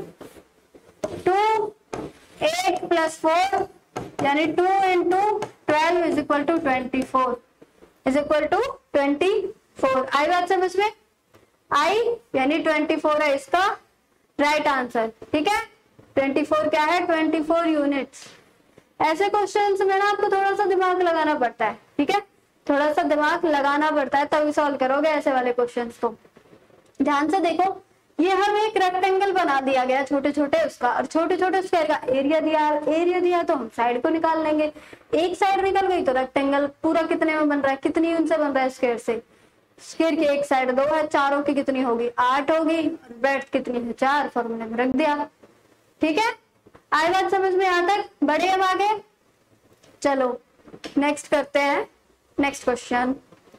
टू एट प्लस फोर, यानी two into twelve is equal to twenty four, is equal to twenty four. आई बात समझ में, आई यानी ट्वेंटी फोर है इसका राइट आंसर, ठीक है। ट्वेंटी फोर क्या है, ट्वेंटी फोर यूनिट्स। ऐसे क्वेश्चंस में ना आपको थोड़ा सा दिमाग लगाना पड़ता है, ठीक है, थोड़ा सा दिमाग लगाना पड़ता है तभी सॉल्व करोगे ऐसे वाले क्वेश्चंस को। ध्यान से देखो, ये हम एक रेक्टेंगल बना दिया गया छोटे छोटे उसका, और छोटे छोटे स्क्वायर का एरिया दिया, एरिया दिया तो हम साइड को निकाल लेंगे। एक साइड निकल गई तो रेक्टेंगल पूरा कितने में बन रहा है, कितनी यूनिट से बन रहा है स्क्वायर से, स्क्वायर की एक साइड दो है, चारों की कितनी होगी, आठ होगी, और ब्रेड्थ कितनी है, चार, फॉर्मूले में रख दिया, ठीक है। आई बात समझ में, यहाँ तक बढ़े हम आगे। चलो नेक्स्ट करते हैं, next question.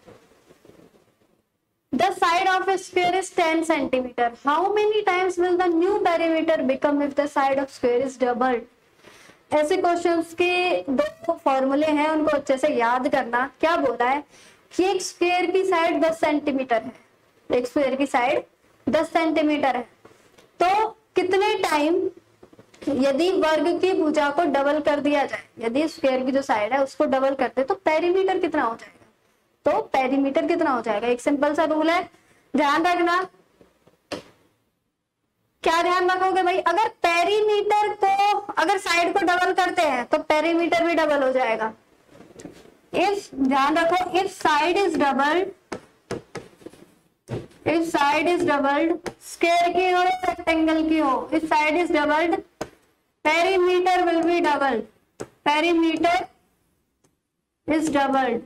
The side of a sphere is ten centimeter. How many times will the new perimeter become if the side of square is doubled? ऐसे क्वेश्चंस के दो फॉर्मूले हैं, उनको अच्छे से याद करना। क्या बोला है कि एक स्क्वायर की साइड दस सेंटीमीटर है, एक स्क्वायर की साइड दस सेंटीमीटर है, तो कितने टाइम यदि वर्ग की भुजा को डबल कर दिया जाए, यदि स्क्वायर की जो साइड है उसको डबल करते तो पेरीमीटर कितना हो जाएगा, तो पेरीमीटर कितना हो जाएगा। एक सिंपल सा रूल है, ध्यान रखना। क्या ध्यान रखोगे भाई, अगर पेरीमीटर को, अगर साइड को डबल करते हैं तो पेरीमीटर भी डबल हो जाएगा। इफ, ध्यान रखो, if side is doubled, if side is doubled, square की हो या रेक्टेंगल की हो, if side is doubled perimeter will be double, perimeter is doubled,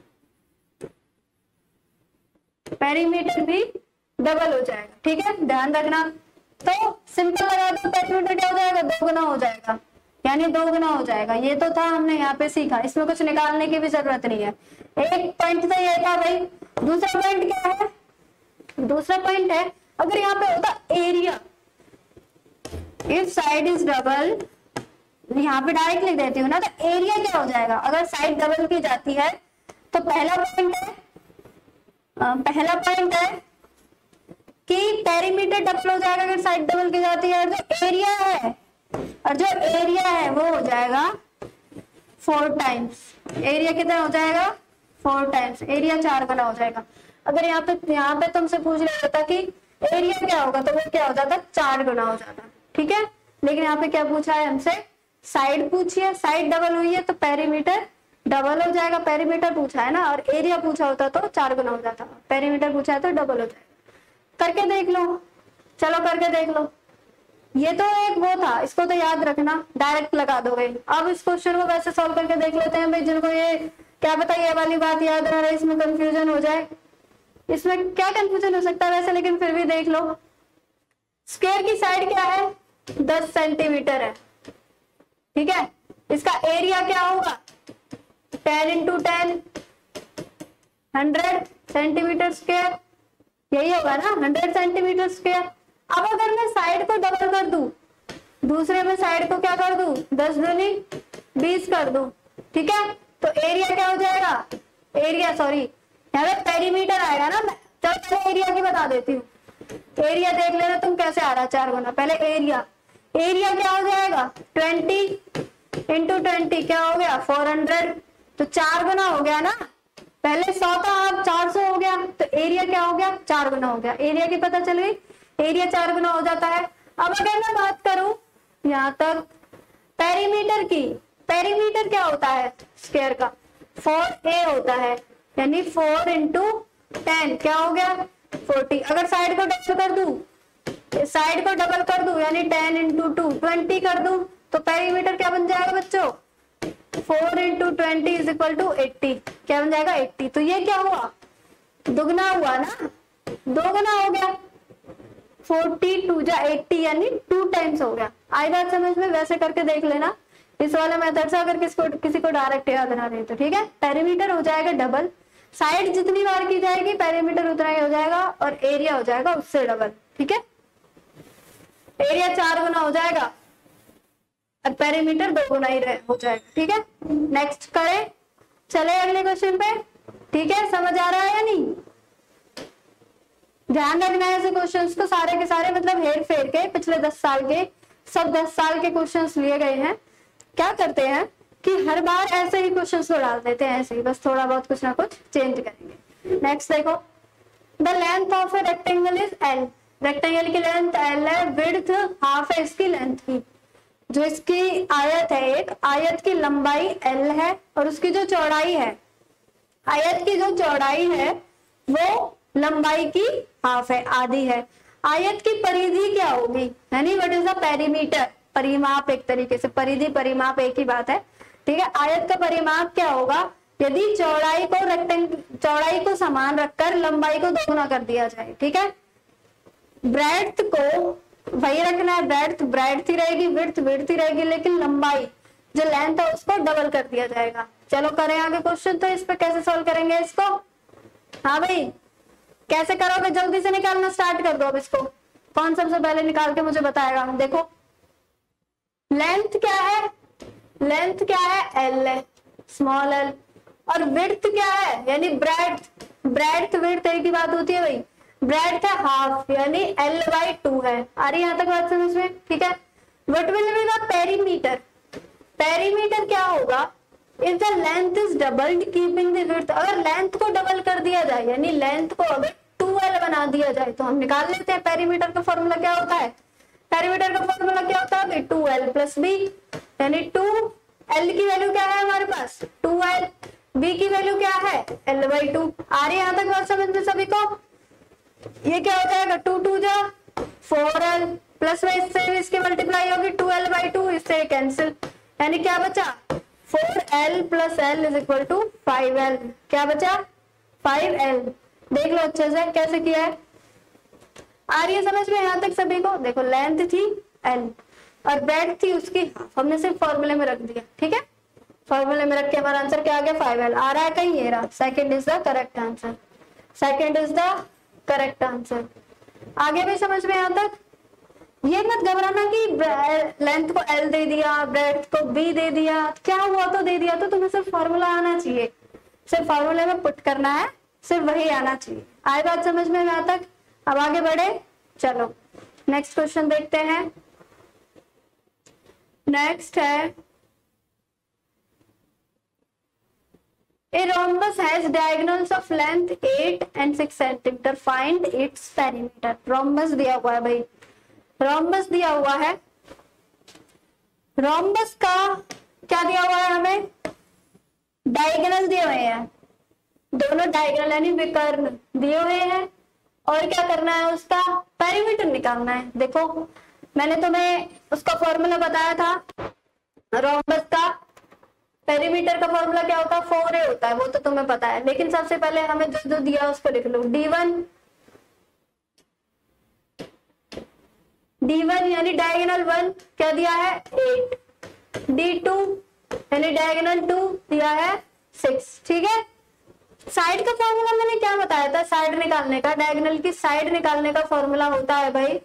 perimeter भी डबल हो जाएगा, ठीक है, ध्यान रखना। तो सिंपल लगा दो, पेरीमीटर क्या हो जाएगा, दो गुना हो जाएगा, यानी दो गुना हो जाएगा। ये तो था हमने यहाँ पे सीखा, इसमें कुछ निकालने की भी जरूरत नहीं है। एक पॉइंट तो ये था भाई। दूसरा पॉइंट क्या है, दूसरा पॉइंट है, अगर यहाँ पे होता area, if side is double, यहाँ पे डायरेक्ट लिख देती हूँ ना, तो एरिया क्या हो जाएगा, अगर साइड डबल की जाती है तो पहला पॉइंट है, पहला पॉइंट है कि पेरीमीटर डबल हो जाएगा अगर साइड डबल की जाती है, और जो एरिया है, और जो एरिया है वो हो जाएगा फोर टाइम्स। एरिया कितना हो जाएगा, फोर टाइम्स, एरिया चार गुना हो जाएगा। अगर यहाँ पे यहाँ पे तुमसे पूछ रहा होता कि एरिया क्या होगा, तो वो क्या हो जाता, चार गुना हो जाता, ठीक है। लेकिन यहाँ पे क्या पूछा है हमसे, साइड पूछी है, साइड डबल हुई है तो पेरीमीटर डबल हो जाएगा, पेरीमीटर पूछा है ना, और एरिया पूछा होता तो चार गुना हो जाता, पेरीमीटर पूछा है तो डबल हो जाएगा। करके देख लो, चलो करके देख लो। ये तो एक वो था, इसको तो याद रखना, डायरेक्ट लगा दोगे। अब इस क्वेश्चन को वैसे सॉल्व करके देख लेते हैं भाई, जिनको ये क्या पता ये वाली बात याद ना रहे, इसमें कंफ्यूजन हो जाए। इसमें क्या कंफ्यूजन हो सकता है वैसे, लेकिन फिर भी देख लो। स्क्वायर की साइड क्या है, दस सेंटीमीटर है, ठीक है। इसका एरिया क्या होगा, ten into ten, hundred centimeter square, यही होगा ना, हंड्रेड सेंटीमीटर स्क्वायर। अब अगर मैं साइड को डबल कर दूं, दूसरे में साइड को क्या कर दूं, दस दूनी बीस कर दूं, ठीक है, तो एरिया क्या हो जाएगा, एरिया सॉरी यहाँ पे पेरीमीटर आएगा ना। चलो एरिया की बता देती हूँ, एरिया देख लेना तुम कैसे आ रहा है, चार गुना। पहले एरिया, एरिया क्या हो जाएगा, ट्वेंटी इंटू ट्वेंटी क्या हो गया, फोर हंड्रेड, तो चार गुना हो गया ना। पहले सौ था, अब चार सौ हो गया, तो एरिया क्या हो गया, चार गुना हो गया। एरिया की पता चल गई, एरिया चार गुना हो जाता है। अब अगर मैं बात करूं यहाँ तक पेरीमीटर की, पेरीमीटर क्या होता है स्क्वायर का, फोर ए होता है, यानी फोर इंटू टेन क्या हो गया, फोर्टी। अगर साइड को डबल कर दूं, साइड को डबल कर दूं यानी टेन इंटू टू ट्वेंटी कर दूं, तो पेरीमीटर क्या बन जाएगा बच्चों, four into twenty is equal to eighty, क्या बन जाएगा एट्टी। तो ये क्या हुआ, दुगना हुआ ना, दो गुना हो गया, फोर्टी टू जा एट्टी यानी टू टाइम्स हो गया। आई बात समझ में, वैसे करके देख लेना इस वाले मेथड से, अगर किसी को किसी को डायरेक्ट याद ना रहे तो, ठीक है। पेरीमीटर हो जाएगा डबल, साइड जितनी बार की जाएगी पेरीमीटर उतना ही हो जाएगा, और एरिया हो जाएगा उससे डबल, ठीक है। एरिया चार गुना हो जाएगा और पेरीमीटर दो गुना ही हो जाएगा, ठीक है। नेक्स्ट करें, चले अगले क्वेश्चन पे, ठीक है। समझ आ रहा है या नहीं, ध्यान रखना है ऐसे क्वेश्चंस को, सारे के सारे मतलब हेर फेर के पिछले दस साल के सब दस साल के क्वेश्चंस लिए गए हैं। क्या करते हैं कि हर बार ऐसे ही क्वेश्चंस को डाल देते हैं, ऐसे ही बस थोड़ा बहुत कुछ ना कुछ चेंज करेंगे। नेक्स्ट देखो, the length of a rectangle is L, rectangle की लेंथ एल है, विड्थ हाफ है इसकी लेंथ की। जो इसकी आयत है, एक आयत की लंबाई एल है और उसकी जो चौड़ाई है, आयत की जो चौड़ाई है वो लंबाई की हाफ है, आधी है। आयत की परिधि क्या होगी, यानी व्हाट इज द पेरीमीटर, परिमाप, एक तरीके से परिधि परिमाप एक ही बात है, ठीक है। आयत का परिमाप क्या होगा, यदि चौड़ाई को रेक्टेंगल चौड़ाई को समान रखकर लंबाई को दोगुना कर दिया जाए, ठीक है। ब्रेड्थ को वही रखना है, ब्रेड्थ ब्रेड्थ ही रहेगी, विड्थ विड्थ ही रहेगी, लेकिन लंबाई जो लेंथ है उसको डबल कर दिया जाएगा। चलो करें आगे क्वेश्चन, तो इस पे कैसे सॉल्व करेंगे इसको, हाँ भाई कैसे करोगे, जल्दी से निकालना स्टार्ट कर दो। अब इसको कौन सबसे पहले निकाल के मुझे बताएगा। देखो लेंथ क्या है, लेंथ क्या है एल है, स्मॉल एल, और विड्थ क्या है यानी ब्रेड्थ, ब्रेड्थ विड्थ एक ही बात होती है भाई, ब्रेड्थ है हाफ यानी एल बाई टू है। आ रही यहाँ तक बात समझ में, ठीक है। What will be the perimeter, perimeter क्या होगा, if the length is doubled keeping the width, अगर लेंथ को डबल कर दिया जाए यानी लेंथ को अगर टू एल बना दिया जाए तो हम निकाल लेते हैं पेरीमीटर का फॉर्मूला क्या होता है, पेरीमीटर का फॉर्मूला क्या होता है, टू एल प्लस बी, यानी टू एल की वैल्यू क्या है हमारे पास टू एल, बी की वैल्यू क्या है एल बाई टू। आ रही है यहाँ तक बात समझ में सभी को, ये क्या हो जाएगा टू टू जा फोर एल प्लस में इससे इसकी मल्टीप्लाई होगी टू एल बाई टू, इससे कैंसिल, यानी क्या बचा four L plus L is equal to five L, क्या बचा फाइव एल। देख लो अच्छे से कैसे किया है, आ रही है समझ में यहाँ तक सभी को। देखो लेंथ थी एल और ब्रेड्थ थी उसकी हाफ, हमने सिर्फ फॉर्मूले में रख दिया, ठीक है। फॉर्मूले में रख के हमारा आंसर क्या आ गया फाइव एल। आ रहा है कहीं, ये रहा, second is the correct answer, second is the correct answer. आगे भी समझ में यहाँ तक, ये मत घबराना कि लेंथ को एल दे दिया ब्रेड्थ को बी दे दिया, क्या हुआ तो दे दिया, तो तुम्हें सिर्फ फॉर्मूला आना चाहिए, सिर्फ फॉर्मूले में पुट करना है, सिर्फ वही आना चाहिए। आए बात समझ में यहाँ तक, अब आगे बढ़े, चलो नेक्स्ट क्वेश्चन देखते हैं। नेक्स्ट है, A rhombus has diagonals of length eight and six centimeter. Find its perimeter. Rhombus दिया हुआ है भाई, rhombus दिया हुआ है, rhombus का क्या दिया हुआ है हमें, डायगोनल दिए हुए हैं, दोनों डायगोनल यानी विकर्ण दिए हुए हैं, और क्या करना है, उसका पेरीमीटर निकालना है। देखो मैंने तुम्हें उसका फॉर्मूला बताया था, रोम्बस का पेरीमीटर का फॉर्मूला क्या होता है, फोर ए होता है, वो तो तुम्हें पता है। लेकिन सबसे पहले हमें जो जो दिया उसको लिख लो, डी वन डी वन यानी डायगोनल वन क्या दिया है, एट, डी टू यानी डायगोनल टू दिया है सिक्स। ठीक है, साइड का फॉर्मूला मैंने क्या बताया था, साइड निकालने का, डायगोनल की साइड निकालने का फॉर्मूला होता है भाई,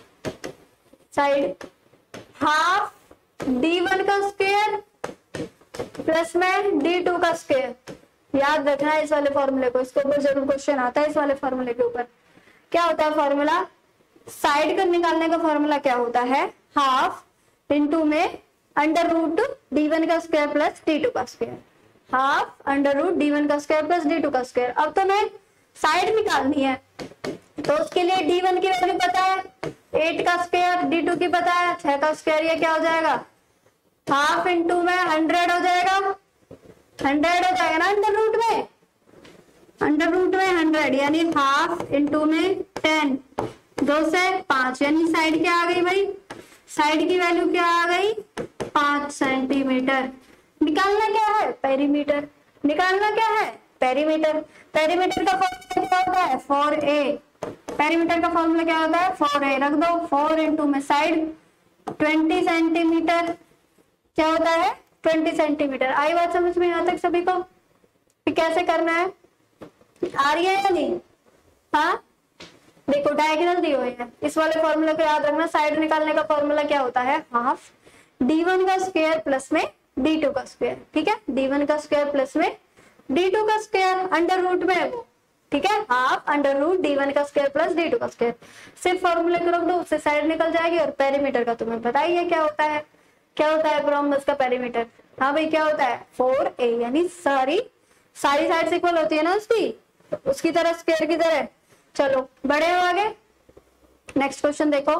साइड हाफ डी वन का स्क्वायर प्लस में डी टू का स्क्वायर। याद रखना है इस वाले फॉर्मूले को, इसके ऊपर जरूर क्वेश्चन आता है। इस वाले फॉर्मूले के ऊपर क्या होता है फॉर्मूला, साइड का निकालने का फॉर्मूला क्या होता है, हाफ इंटू में अंडर रूट डी वन का स्क्वायर प्लस डी टू का square, half under root D one का स्क्वायर प्लस डी टू का स्क्वायर। अब तो मैं साइड निकालनी है तो उसके लिए डी वन की वैल्यू पता है, एट का स्क्वायर, डी टू की पता है छह का स्क्वायर, ये क्या हो जाएगा, हाफ इंटू में हंड्रेड हो जाएगा, हंड्रेड हो जाएगा ना अंडर रूट में, अंडर रूट में हंड्रेड यानी हाफ इंटू में टेन, दो से पांच यानी साइड क्या आ गई भाई, साइड की वैल्यू क्या आ गई, पांच सेंटीमीटर। निकालना क्या है, पेरीमीटर, निकालना क्या है, पेरीमीटर। पेरीमीटर का फॉर्मूला क्या होता है, फोर ए, पेरीमीटर का फॉर्मूला क्या होता है, फोर ए रख दो, फोर इंटू में साइड ट्वेंटी सेंटीमीटर क्या होता है, ट्वेंटी सेंटीमीटर। आई बात समझ में यहाँ तक सभी को, कि कैसे करना है, आ रही है या नहीं, हाँ देखो डायगोनल दिए हुए हैं, इस वाले फॉर्मूला को याद रखना, साइड निकालने का फॉर्मूला क्या होता है, हाफ डी वन का स्क्वायर प्लस में डी टू का स्क्वायर। ठीक है, डी वन का स्क्वायर प्लस में डी टू का स्क्वायर, अंडर रूट में है वो, ठीक है, half under root D one का स्क्वायर प्लस डी टू का स्क्वायर। सिर्फ फॉर्मूले को रख दो, उससे साइड निकल जाएगी। और पेरीमीटर का तुम्हें पता ही है क्या होता है, क्या होता है रोम्बस का पेरीमीटर, हाँ भाई क्या होता है, फोर ए यानी सारी सारी साइड इक्वल होती है ना उसकी, उसकी तरह स्क्वायर की तरह। चलो बढ़े हो आगे, नेक्स्ट क्वेश्चन देखो,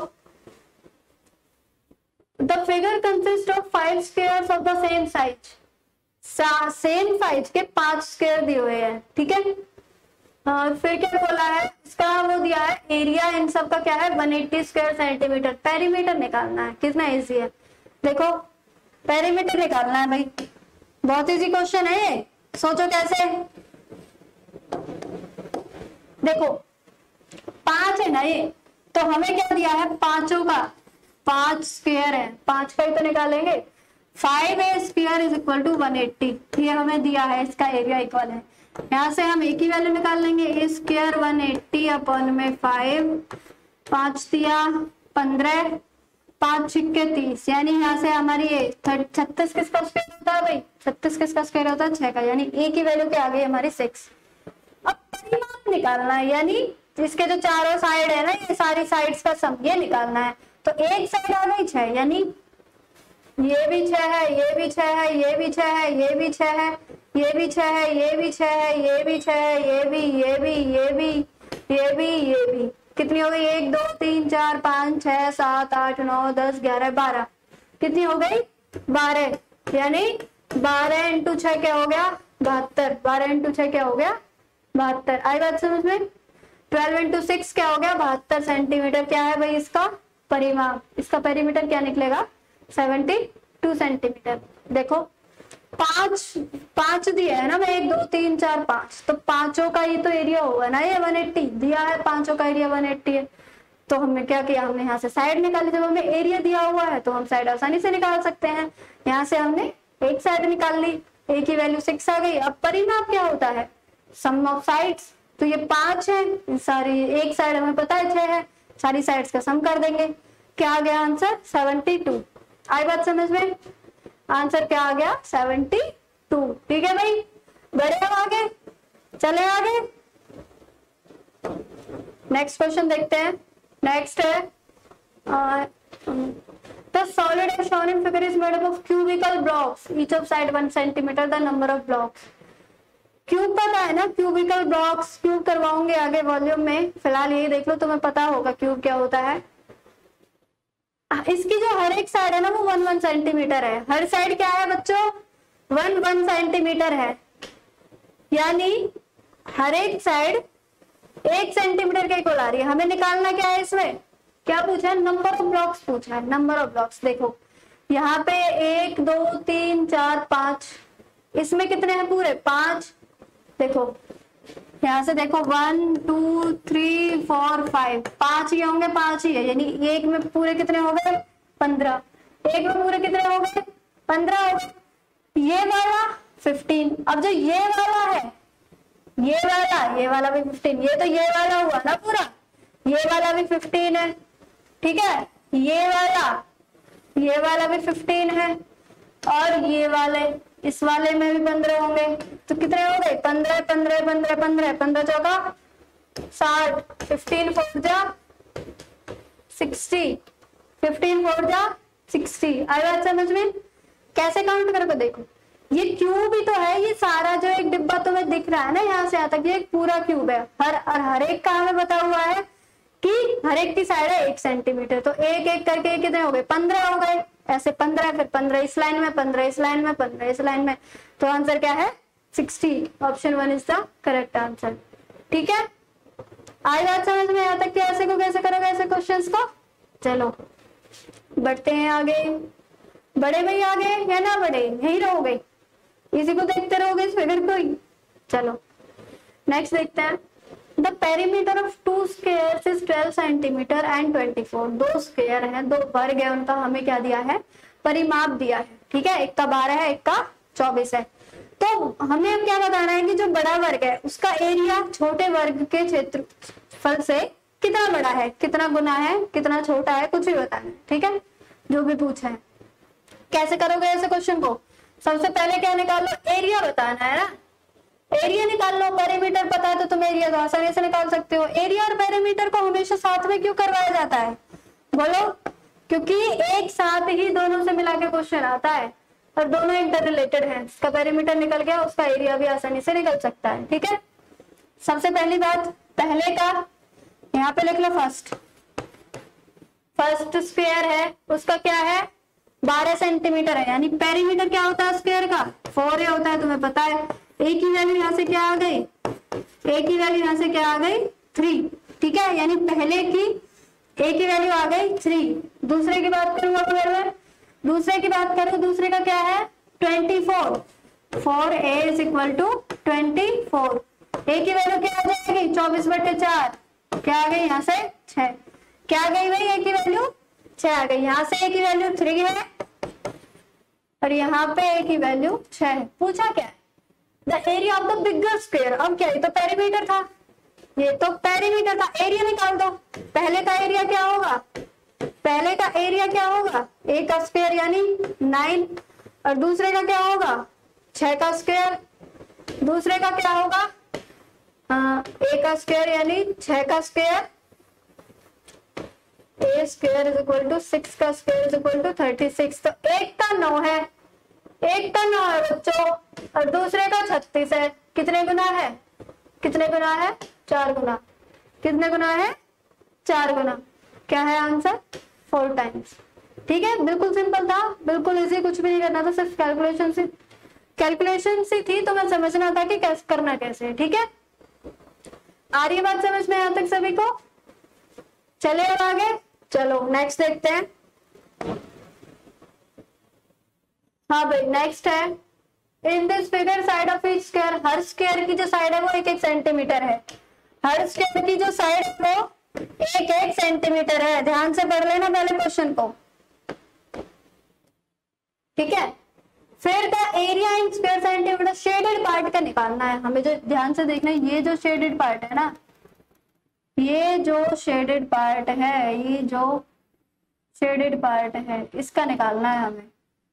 the figure consist of five squares of the same size, same size के पांच स्क्वायर दिए हुए हैं। ठीक है, आ, फिर क्या बोला है, इसका वो दिया है एरिया इन सब का क्या है, one eighty square centimetre. Perimeter निकालना है, कितना इजी है, देखो पेरीमीटर निकालना है भाई, बहुत इजी क्वेश्चन है ये, सोचो कैसे। देखो पांच है ना ये, तो हमें क्या दिया है, पांचों का पांच स्क्वायर है, पांच का ही तो निकालेंगे। Five A square is equal to one eighty, ये हमें दिया है, इसका एरिया इक्वल है। यहाँ से हम एक ही वैल्यू निकाल लेंगे, ए स्क्वायर वन एट्टी अपन में फाइव, पांच दिया पंद्रह, पांच छिक्के तीस, यानी यहाँ से हमारी ये छत्तीस किसका स्क्वायर होता है भाई, छत्तीस किसका स्क्वायर होता है, छह का, यानी ए की वैल्यू क्या आ गई हमारी सिक्स। अब परिमाप निकालना है, यानी इसके जो चारों साइड है ना, ये सारी साइड्स का सम ये निकालना है। तो एक साइड आ गई छह, यानी ये भी छह है, ये भी छह है, ये भी छह है, ये भी छह है, ये भी छह है, ये भी छह है, ये भी छह है, ये भी, ये भी, ये भी, ये भी, ये भी, कितनी हो गई, एक दो तीन चार पाँच छह सात आठ नौ दस ग्यारह बारह, कितनी हो गई, बारह, यानी बारह इंटू छह क्या हो गया, बहत्तर, बारह इंटू छह क्या हो गया, बहत्तर। आई बात समझ में, ट्वेल्व इंटू सिक्स क्या हो गया, बहत्तर सेंटीमीटर क्या है भाई इसका परिमाप, इसका पेरीमीटर क्या निकलेगा, सेवेंटी टू सेंटीमीटर। देखो पांच पांच दिया है ना, मैं एक दो तीन चार पांच, तो पांचों का ही तो एरिया होगा ना, ये वन एट्टी दिया है, पांचों का एरिया वन एट्टी है। तो हमने क्या किया, हमने यहाँ से साइड निकाली, जब हमें एरिया दिया हुआ है तो हम साइड आसानी से निकाल सकते हैं। यहाँ से हमने एक साइड निकाल ली, ए की वैल्यू सिक्स आ गई। अब परिमाप क्या होता है, सम ऑफ साइड्स, तो ये पांच है, सारी एक साइड हमें पता है छह है, सारी साइड्स का सम कर देंगे, क्या आ गया आंसर, सेवेंटी टू। आई बात समझ में, आंसर क्या आ गया, सेवेंटी टू। ठीक है भाई, बढ़े हम आगे, चले आगे, नेक्स्ट क्वेश्चन देखते हैं। नेक्स्ट है, the solid as shown in figure is made up of cubical blocks, each of side one centimetre, the number of blocks. Cube पता है ना, क्यूबिकल ब्लॉक्स, क्यूब करवाऊंगे आगे वॉल्यूम में, फिलहाल यही देख लो, तुम्हें पता होगा क्यूब क्या होता है। इसकी जो हर एक साइड है ना वो वन वन सेंटीमीटर है, हर साइड क्या है बच्चों, वन वन सेंटीमीटर है, यानी हर एक साइड एक सेंटीमीटर के इक्वल आ रही है। हमें निकालना क्या है, इसमें क्या पूछा है, नंबर ऑफ ब्लॉक्स पूछा है, नंबर ऑफ ब्लॉक्स। देखो यहाँ पे एक दो तीन चार पांच, इसमें कितने हैं पूरे, पांच। देखो यहाँ से देखो one two three four five, पांच ही होंगे, पांच ही है, यानी एक में पूरे कितने हो गए, पंद्रह। एक में पूरे कितने हो गए, पंद्रह हो गए। ये वाला फिफ्टीन। अब जो ये वाला है, ये वाला, ये वाला भी फिफ्टीन, ये तो ये वाला हुआ ना पूरा, ये वाला भी फिफ्टीन है, ठीक है। ये वाला, ये वाला भी फिफ्टीन है, और ये वाले, इस वाले में भी पंद्रह होंगे। तो कितने हो गए, पंद्रह पंद्रह पंद्रह पंद्रह, पंद्रह चौका साठ, फिफ्टीन फोर जा सिक्सटी, फिफ्टीन फोर जा सिक्सटी। आई बात समझ में? कैसे काउंट करके देखो, ये क्यूब ही तो है, ये सारा जो एक डिब्बा तुम्हें दिख रहा है ना यहाँ से यहाँ तक, ये एक पूरा क्यूब है। हर और हर एक का हमें बता हुआ है कि हर एक की साइड है एक सेंटीमीटर। तो एक एक करके कितने हो गए, पंद्रह हो गए। ऐसे पंद्रह, फिर पंद्रह इस लाइन में, पंद्रह इस लाइन में, पंद्रह इस लाइन में। तो आंसर क्या है, sixty. Option one is the correct answer. ठीक है, आई बात समझ में? यहाँ तक कि ऐसे को कैसे करोगे ऐसे क्वेश्चंस को। चलो बढ़ते हैं आगे। बड़े भाई आगे या ना बड़े, यही रहोगे, इसी को देखते रहोगे इस फिगर को ही। चलो नेक्स्ट देखते हैं। The perimeter of two squares is twelve centimetre and twenty four. दो स्क्वायर है, दो वर्ग है, उनका हमें क्या दिया है, परिमाप दिया है। ठीक है, एक का बारह है, एक का चौबीस है। तो हमें अब क्या बताना है कि जो बड़ा वर्ग है उसका एरिया छोटे वर्ग के क्षेत्रफल से कितना बड़ा है, कितना गुना है, कितना छोटा है, कुछ भी बताना है। ठीक है, जो भी पूछा है। कैसे करोगे ऐसे क्वेश्चन को, सबसे पहले क्या निकालो, एरिया बताना है ना। एरिया निकाल लो, पेरीमीटर पता है तो तुम एरिया तो आसानी से निकाल सकते हो। एरिया और पेरीमीटर को हमेशा साथ में क्यों करवाया जाता है, बोलो? क्योंकि एक साथ ही दोनों से मिला के क्वेश्चन आता है और दोनों इंटर रिलेटेड है। इसका पेरीमीटर निकल गया, उसका एरिया भी आसानी से निकल सकता है। ठीक है, सबसे पहली बात, पहले का यहाँ पे लिख लो फर्स्ट। फर्स्ट स्क्वायर है, उसका क्या है, बारह सेंटीमीटर है, यानी पेरीमीटर क्या होता है स्क्वायर का, फोर होता है, तुम्हें पता है। एक की वैल्यू यहाँ से क्या आ गई, एक की वैल्यू यहाँ से क्या आ गई, थ्री। ठीक है, यानी पहले की ए की वैल्यू आ गई थ्री। दूसरे की बात करूंगा फिर मैं, दूसरे की बात करूं, दूसरे का क्या है, twenty four. Four A is equal to twenty four. A की वैल्यू क्या आ जाएगी, चौबीस बटे चार, क्या आ गई यहाँ से छह। क्या आ गई भाई, ए की वैल्यू छह आ गई। यहाँ से ए की वैल्यू थ्री है और यहाँ पे ए की वैल्यू छह है। पूछा क्या है, the area of the bigger square. अब क्या, ये तो पेरीमीटर था, ये तो पेरीमीटर था, एरिया निकाल दो। पहले का एरिया क्या होगा, पहले का एरिया क्या होगा, ए का स्क्वायर यानी नाइन, और दूसरे का क्या होगा, छह का स्क्वायर। दूसरे का क्या होगा, ए का स्क्वायर यानी छह का square, A square is equal to six का square is equal to thirty six. तो एक का नौ है, एक का नौ है बच्चों, और दूसरे का छत्तीस है। कितने गुना है, कितने गुना है, चार गुना। कितने गुना है, चार गुना। क्या है आंसर, फोर टाइम्स। ठीक है, बिल्कुल सिंपल था, बिल्कुल इजी, कुछ भी नहीं करना था, सिर्फ कैलकुलेशन से कैलकुलेशन सी थी, तो मैं समझना था कि कैसे करना कैसे है। ठीक है, आ रही है बात समझ में यहाँ तक सभी को। चले अब आगे, चलो नेक्स्ट देखते हैं। हाँ भाई, नेक्स्ट है, in this figure side of each square. हर स्क्वायर की जो साइड है वो एक एक सेंटीमीटर है। हर स्क्वायर की जो साइड है वो एक एक सेंटीमीटर है। ध्यान से पढ़ लेना पहले क्वेश्चन को। ठीक है, फिर the area in square centimetre, shaded part का निकालना है हमें। जो ध्यान से देखना है, ये जो शेडेड पार्ट है ना, ये जो शेडेड पार्ट है, ये जो शेडेड पार्ट है, इसका निकालना है हमें।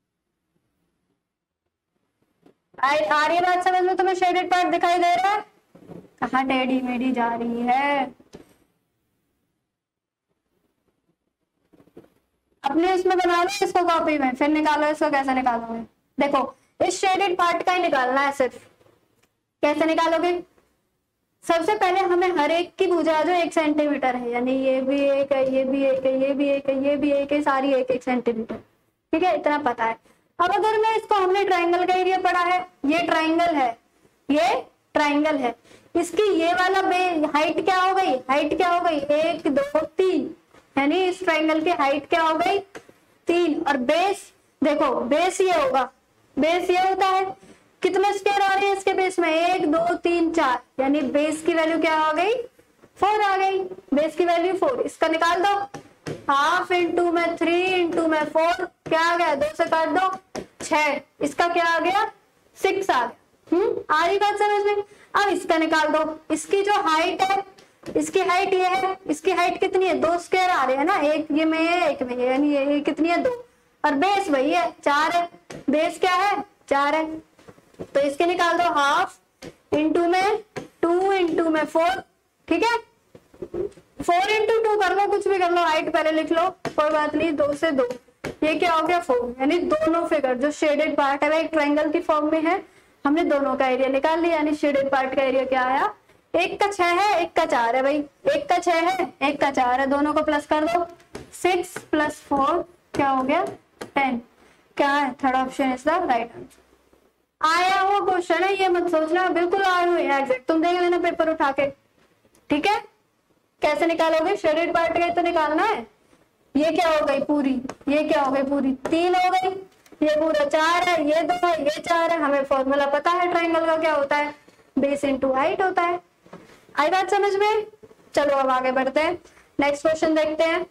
आ रही है बात समझ में तुम्हें, शेडेड पार्ट दिखाई दे रहा है, कहाँ टेढ़ी मेढ़ी जा रही है। अपने इसमें बना लो इसको कॉपी में, फिर निकालो इसको। कैसे निकालोगे, देखो इस शेडेड पार्ट का ही निकालना है सिर्फ। कैसे निकालोगे, सबसे पहले हमें हर एक की भुजा जो एक सेंटीमीटर है, यानी ये भी एक है, ये भी एक है, ये भी एक है, ये भी एक है, सारी एक एक सेंटीमीटर। ठीक है, इतना पता है। अब अगर मैं इसको, हमने ट्राइंगल का एरिया पढ़ा है, ये ट्राइंगल है, ये ट्राइंगल है, इसकी ये वाला हाइट क्या हो गई, हाइट क्या हो गई, एक दो तीन, यानी इस ट्रायंगल की हाइट क्या हो गई, तीन। और बेस देखो, बेस ये होगा, बेस ये होता है, कितने स्क्वायर आ रहे हैं इसके बेस में, एक दो तीन चार, यानी बेस की वैल्यू क्या आ गई, फोर आ गई, बेस की वैल्यू फोर। इसका निकाल दो, हाफ इंटू में थ्री इंटू में फोर, क्या आ गया, दो से काट दो छह, इसका क्या आ गया, सिक्स आ गया। हम्म आ रही बात समझ में। अब इसका निकाल दो, इसकी जो हाइट है, इसकी हाइट ये है, इसकी हाइट कितनी है, दो स्क्वायर आ रहे हैं ना, एक ये में है एक में है, यानी ये, ये कितनी है, दो, और बेस वही है चार है, बेस क्या है, चार है, तो इसके निकाल दो, हाफ इंटू में टू इंटू में फोर, ठीक है, फोर इंटू टू कर लो, कुछ भी कर लो, हाइट पहले लिख लो, कोई बात नहीं, दो से दो, ये क्या हो गया, फोर, यानी दोनों फिगर जो शेडेड पार्ट है एक ट्रायंगल की फॉर्म में है, हमने दोनों का एरिया निकाल लिया, यानी शेडेड पार्ट का एरिया क्या आया, एक का छह है, एक का चार है, भाई एक का छह है, एक का चार है, दोनों को प्लस कर दो, सिक्स प्लस फोर क्या हो गया, टेन, क्या है, third option is the right answer. आया हुआ क्वेश्चन है, ये मत सोचना, बिल्कुल आए हुए हैं एग्जैक्ट, तुम देख लेना पेपर उठा के, ठीक है। कैसे निकालोगे, शेडेड पार्ट का तो निकालना है, ये क्या हो गई पूरी, ये क्या हो गई पूरी, तीन हो गई, ये पूरा चार है, ये दो है, ये चार है, हमें फॉर्मूला पता है ट्रायंगल का क्या होता है, बेस इनटू हाइट होता है। आई बात समझ में। चलो अब आगे बढ़ते हैं, नेक्स्ट क्वेश्चन देखते हैं।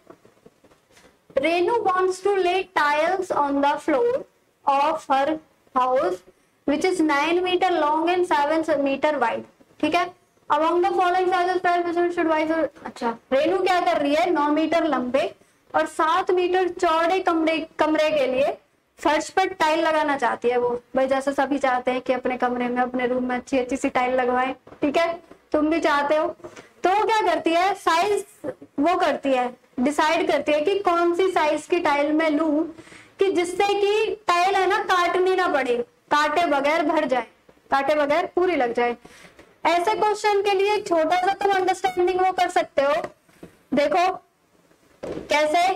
Renu wants to lay tiles on the floor of her house which is nine meter long and seven meter wide, ठीक है। Among the following sizes twelve percent should wise, अच्छा रेनू क्या कर रही है, नौ मीटर लंबे और सात मीटर चौड़े कमरे कमरे के लिए फर्श पर टाइल लगाना चाहती है वो, भाई जैसे सभी चाहते हैं कि अपने कमरे में अपने रूम में अच्छी अच्छी सी टाइल लगवाए, ठीक है, तुम भी चाहते हो, तो वो क्या करती है, साइज वो करती है, डिसाइड करती है कि कौन सी साइज की टाइल मैं लूं कि जिससे कि टाइल है ना काटनी ना पड़े, काटे बगैर भर जाए, काटे बगैर पूरी लग जाए। ऐसे क्वेश्चन के लिए छोटा सा तुम अंडरस्टैंडिंग वो कर सकते हो, देखो कैसे,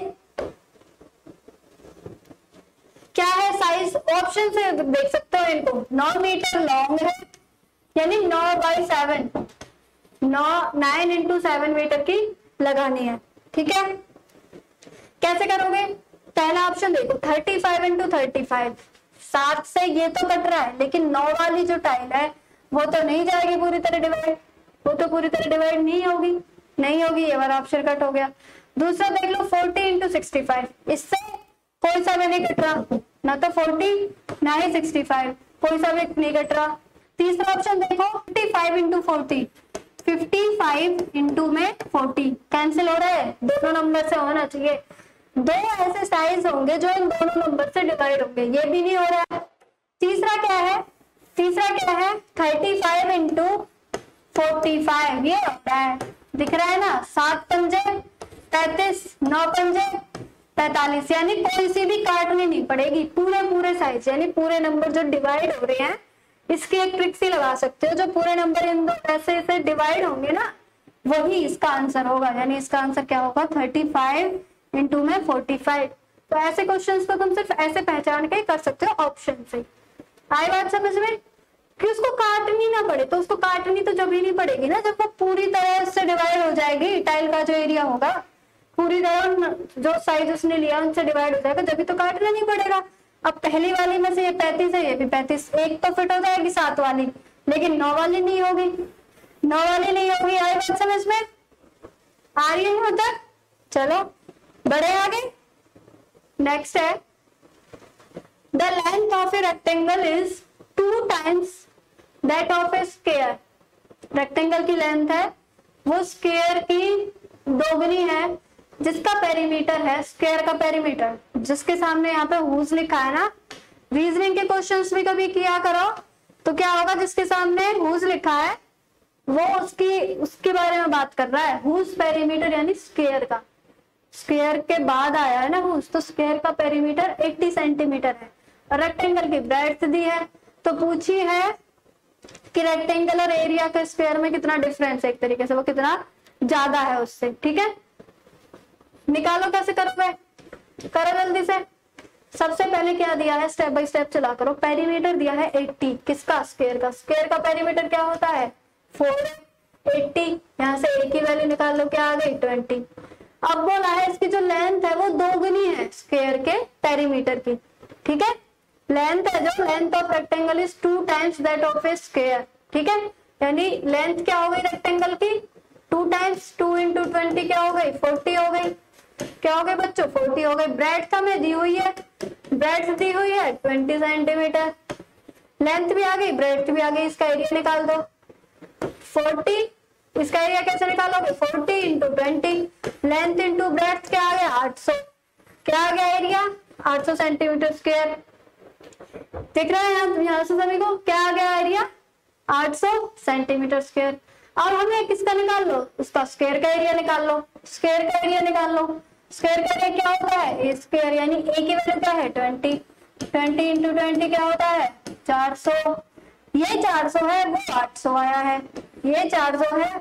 क्या है साइज, ऑप्शन से देख सकते हो इनको, नौ मीटर लॉन्ग है, यानी नौ बाई सेवन, नौ नाइन इंटू सेवन मीटर की लगानी है, ठीक है। कैसे करोगे, पहला ऑप्शन देखो, thirty five into thirty five, सात से ये तो कट रहा है, लेकिन नौ वाली जो टाइल है वो तो नहीं जाएगी पूरी तरह डिवाइड, वो तो पूरी तरह डिवाइड नहीं होगी, नहीं होगी, ये वाला ऑप्शन कट हो गया। दूसरा देख लो, फोर्टी इंटू सिक्सटी फाइव, इससे कोई सा भी नहीं कट रहा, ना तो फोर्टी ना ही सिक्सटी फाइव, कोई सा भी नहीं कट रहा। तीसरा ऑप्शन देखो, fifty five into forty, fifty five into में फोर्टी कैंसिल हो रहा है, दोनों नंबर से होना चाहिए, दो ऐसे साइज होंगे जो इन दोनों नंबर से डिवाइड होंगे, ये भी नहीं हो रहा है। तीसरा क्या है, तीसरा क्या है, thirty five into forty five, ये होता है, दिख रहा है ना, सात पंजे पैंतीस, नौ पंजे पैतालीस, यानी कोई सी भी काटनी नहीं पड़ेगी, पूरे पूरे साइज, यानी पूरे नंबर जो डिवाइड हो रहे हैं, इसकी एक ट्रिक सी लगा सकते हो, जो पूरे नंबर इन दो ऐसे ऐसे डिवाइड होंगे ना, वही इसका आंसर होगा, यानी इसका आंसर क्या होगा, थर्टी फाइव इंटू में फोर्टी फाइव। तो ऐसे क्वेश्चंस को तुम सिर्फ ऐसे पहचान के कर सकते हो ऑप्शन से। आई बात समझ में, कि उसको काटनी ना पड़े, तो उसको काटनी तो जब ही नहीं पड़ेगी ना, जब वो पूरी तरह से डिवाइड हो जाएगी, टाइल का जो एरिया होगा पूरी तरह जो साइज उसने लिया उनसे डिवाइड हो जाएगा, जब तो काटना नहीं पड़ेगा। अब पहली वाली में से ये पैंतीस है, ये भी पैंतीस, एक तो फिट हो जाएगी सात वाली, लेकिन नौ वाली नहीं होगी, नौ वाली नहीं होगी। आई बात समझ में, आ रही है यहाँ तक। चलो बड़े आगे, नेक्स्ट है, the length of a rectangle is two times that of a square. Rectangle की लेंथ है वो स्क्वायर की दोगुनी है, जिसका पेरीमीटर है स्क्वायर का पेरीमीटर, जिसके सामने यहाँ पे हुज लिखा है ना, रीजनिंग के क्वेश्चंस भी कभी किया करो, तो क्या होगा, जिसके सामने हुज लिखा है वो उसकी उसके बारे में बात कर रहा है, हुज पेरीमीटर यानी स्क्वायर का, स्क्वायर के बाद आया है ना हुज, तो स्क्वायर का पेरीमीटर अस्सी सेंटीमीटर है, और रेक्टेंगल की ब्रेड्थ दी है, तो पूछी है कि रेक्टेंगल और एरिया के स्क्वायर में कितना डिफरेंस है, एक तरीके से वो कितना ज्यादा है उससे, ठीक है। निकालो, कैसे करोगे, करो जल्दी से। सबसे पहले क्या दिया है, स्टेप बाय स्टेप चला करो। पेरीमीटर दिया है अस्सी, किसका, स्क्वायर का, स्क्वायर का पेरीमीटर क्या होता है फोर एट्टी, यहाँ से ए की वैल्यू निकाल लो, क्या आ गई ट्वेंटी। अब बोला है इसकी जो लेंथ है वो दोगुनी है स्क्वायर के पेरीमीटर की, ठीक है। लेंथ है जो length of rectangle is two times that of a square, ठीक है। यानी लेंथ क्या हो गई रेक्टेंगल की, two times two into twenty क्या हो गई, फोर्टी हो गई। क्या हो गई बच्चों, फोर्टी हो गई। ब्रेड्थ हमें दी हुई है, ब्रेड्थ दी हुई है ट्वेंटी सेंटीमीटर, लेंथ भी आ गई ब्रेड्थ भी आ गई, इसका एरिया निकाल दो फोर्टी। इसका एरिया कैसे निकालोगे, forty into twenty, length into breadth क्या आ गया आठ सौ, क्या आ गया एरिया आठ सौ सेंटीमीटर स्क्वायर। दिख रहा है यहाँ यहाँ से सभी को, क्या आ गया एरिया आठ सौ सेंटीमीटर स्क्वायर। अब हमें किसका निकाल लो, उसका स्क्वायर का एरिया निकाल लो, स्क्वायर का एरिया निकाल लो। स्क्वायर का एरिया क्या होता है, ए स्क्वायर, यानी ए की वैल्यू क्या है ट्वेंटी, ट्वेंटी इंटू ट्वेंटी क्या होता है चार सौ। ये चार सौ है वो आठ सौ आया है, ये चार सौ है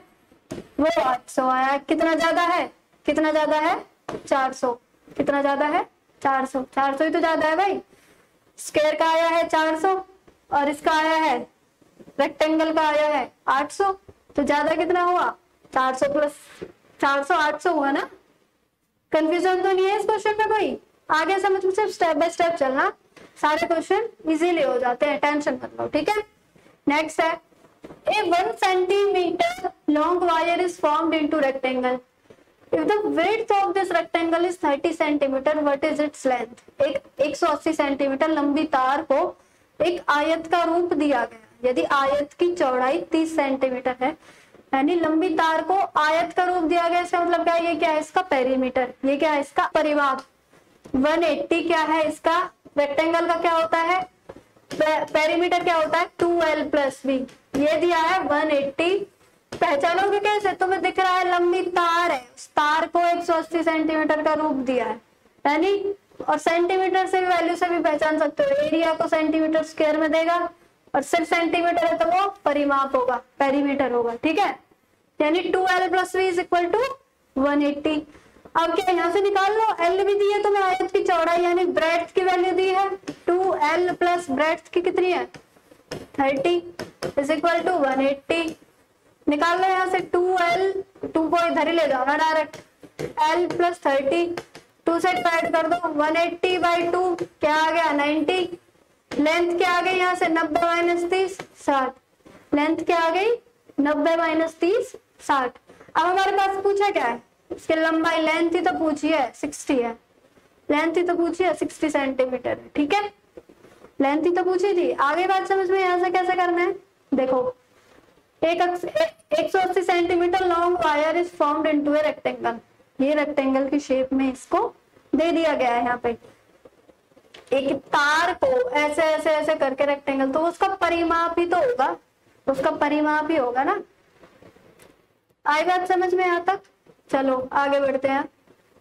वो आठ सौ आया है। कितना ज्यादा है, कितना ज्यादा है चार सौ, कितना ज्यादा है चार सौ, चार सौ ही तो ज्यादा है भाई। स्क्वायर का आया है चार सौ और इसका आया है रेक्टेंगल का आया है आठ सौ, तो ज्यादा कितना हुआ चार सौ प्लस चार सौ आठ सौ हुआ ना। कंफ्यूजन तो नहीं है इस क्वेश्चन में कोई, आगे समझ में सिर्फ स्टेप बाय स्टेप चलना, सारे क्वेश्चन इजीली हो जाते हैं, टेंशन मत लो, ठीक है। नेक्स्ट है a one centimetre long wire is formed into rectangle, if the width of this rectangle is thirty centimetre what is its length. एक एक सौ अस्सी सेंटीमीटर लंबी तार को एक आयत का रूप दिया गया, यदि आयत की चौड़ाई तीस सेंटीमीटर है, यानी लंबी तार को आयत का रूप दिया गया, इसका मतलब क्या है, ये क्या है इसका पेरीमीटर, ये क्या है इसका परिमाप। वन एट्टी क्या है इसका, रेक्टेंगल का क्या होता है पेरीमीटर क्या होता है टू एल प्लस बी, ये दिया है वन एट्टी। पहचानोगे कैसे, तुम्हें दिख रहा है लंबी तार है, उस तार को एक सौ अस्सी सेंटीमीटर का रूप दिया है, यानी और सेंटीमीटर से भी वैल्यू से भी पहचान सकते हो, एरिया को सेंटीमीटर स्क्वायर में देगा और सिर्फ सेंटीमीटर है तो वो परिमाप होगा, पेरीमीटर होगा, ठीक है। यानी two L plus B is equal to one eighty. अब क्या यहाँ से निकाल लो, एल भी दी है तुम्हें, आयत की चौड़ाई यानी ब्रेड्थ की वैल्यू दी है टू एल प्लस ब्रेड्थ की कितनी है thirty is equal to one eighty. निकाल लो यहाँ से टू एल, टू को इधर ही ले जाओ ना direct, L plus thirty, two से डिवाइड कर दो, वन एट्टी बाई टू क्या आ गया नाइन्टी। लेंथ क्या आ गई यहाँ से नब्बे माइनस तीस साठ, लेंथ क्या आ गई नब्बे माइनस तीस साठ। अब हमारे पास पूछा क्या है, इसकी लंबाई, लेंथ ही तो पूछी है सिक्सटी है, लेंथ ही तो पूछी है सिक्सटी सेंटीमीटर, ठीक है, लेंथ ही तो पूछी थी। आगे बात समझ में, यहाँ से कैसे करना है, देखो एक एक सौ अस्सी centimetre long wire is formed into a rectangle, ये रेक्टेंगल की शेप में इसको दे दिया गया है। यहाँ पे एक तार को ऐसे ऐसे ऐसे करके रेक्टेंगल, तो उसका परिमाप ही तो होगा, उसका परिमाप ही होगा ना। आई बात समझ में यहाँ तक, चलो आगे बढ़ते हैं।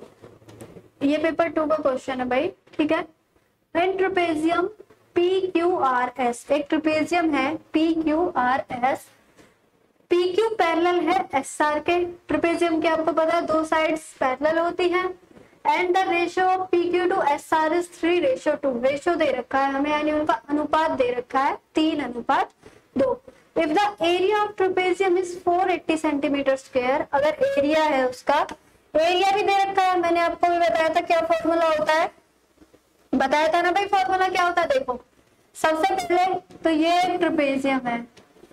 ये पेपर टू का क्वेश्चन है भाई, ठीक है। An trapezium P Q are S, एक ट्रेपेजियम है पी क्यू आर एस, पी क्यू पैरेलल है एस आर के। ट्रेपेजियम के आपको पता है दो साइड्स पैरेलल होती हैं, and the ratio of P Q to S R is three ratio two, ratio दे रखा है हमें, यानी उनका अनुपात दे रखा है तीन अनुपात दो। If the area of trapezium is four eighty centimetre square, अगर एरिया है उसका, एरिया भी दे रखा है, मैंने आपको भी बताया था क्या फॉर्मूला होता है, बताया था ना भाई फॉर्मूला क्या होता है। देखो सबसे पहले तो ये ट्रेपेजियम है,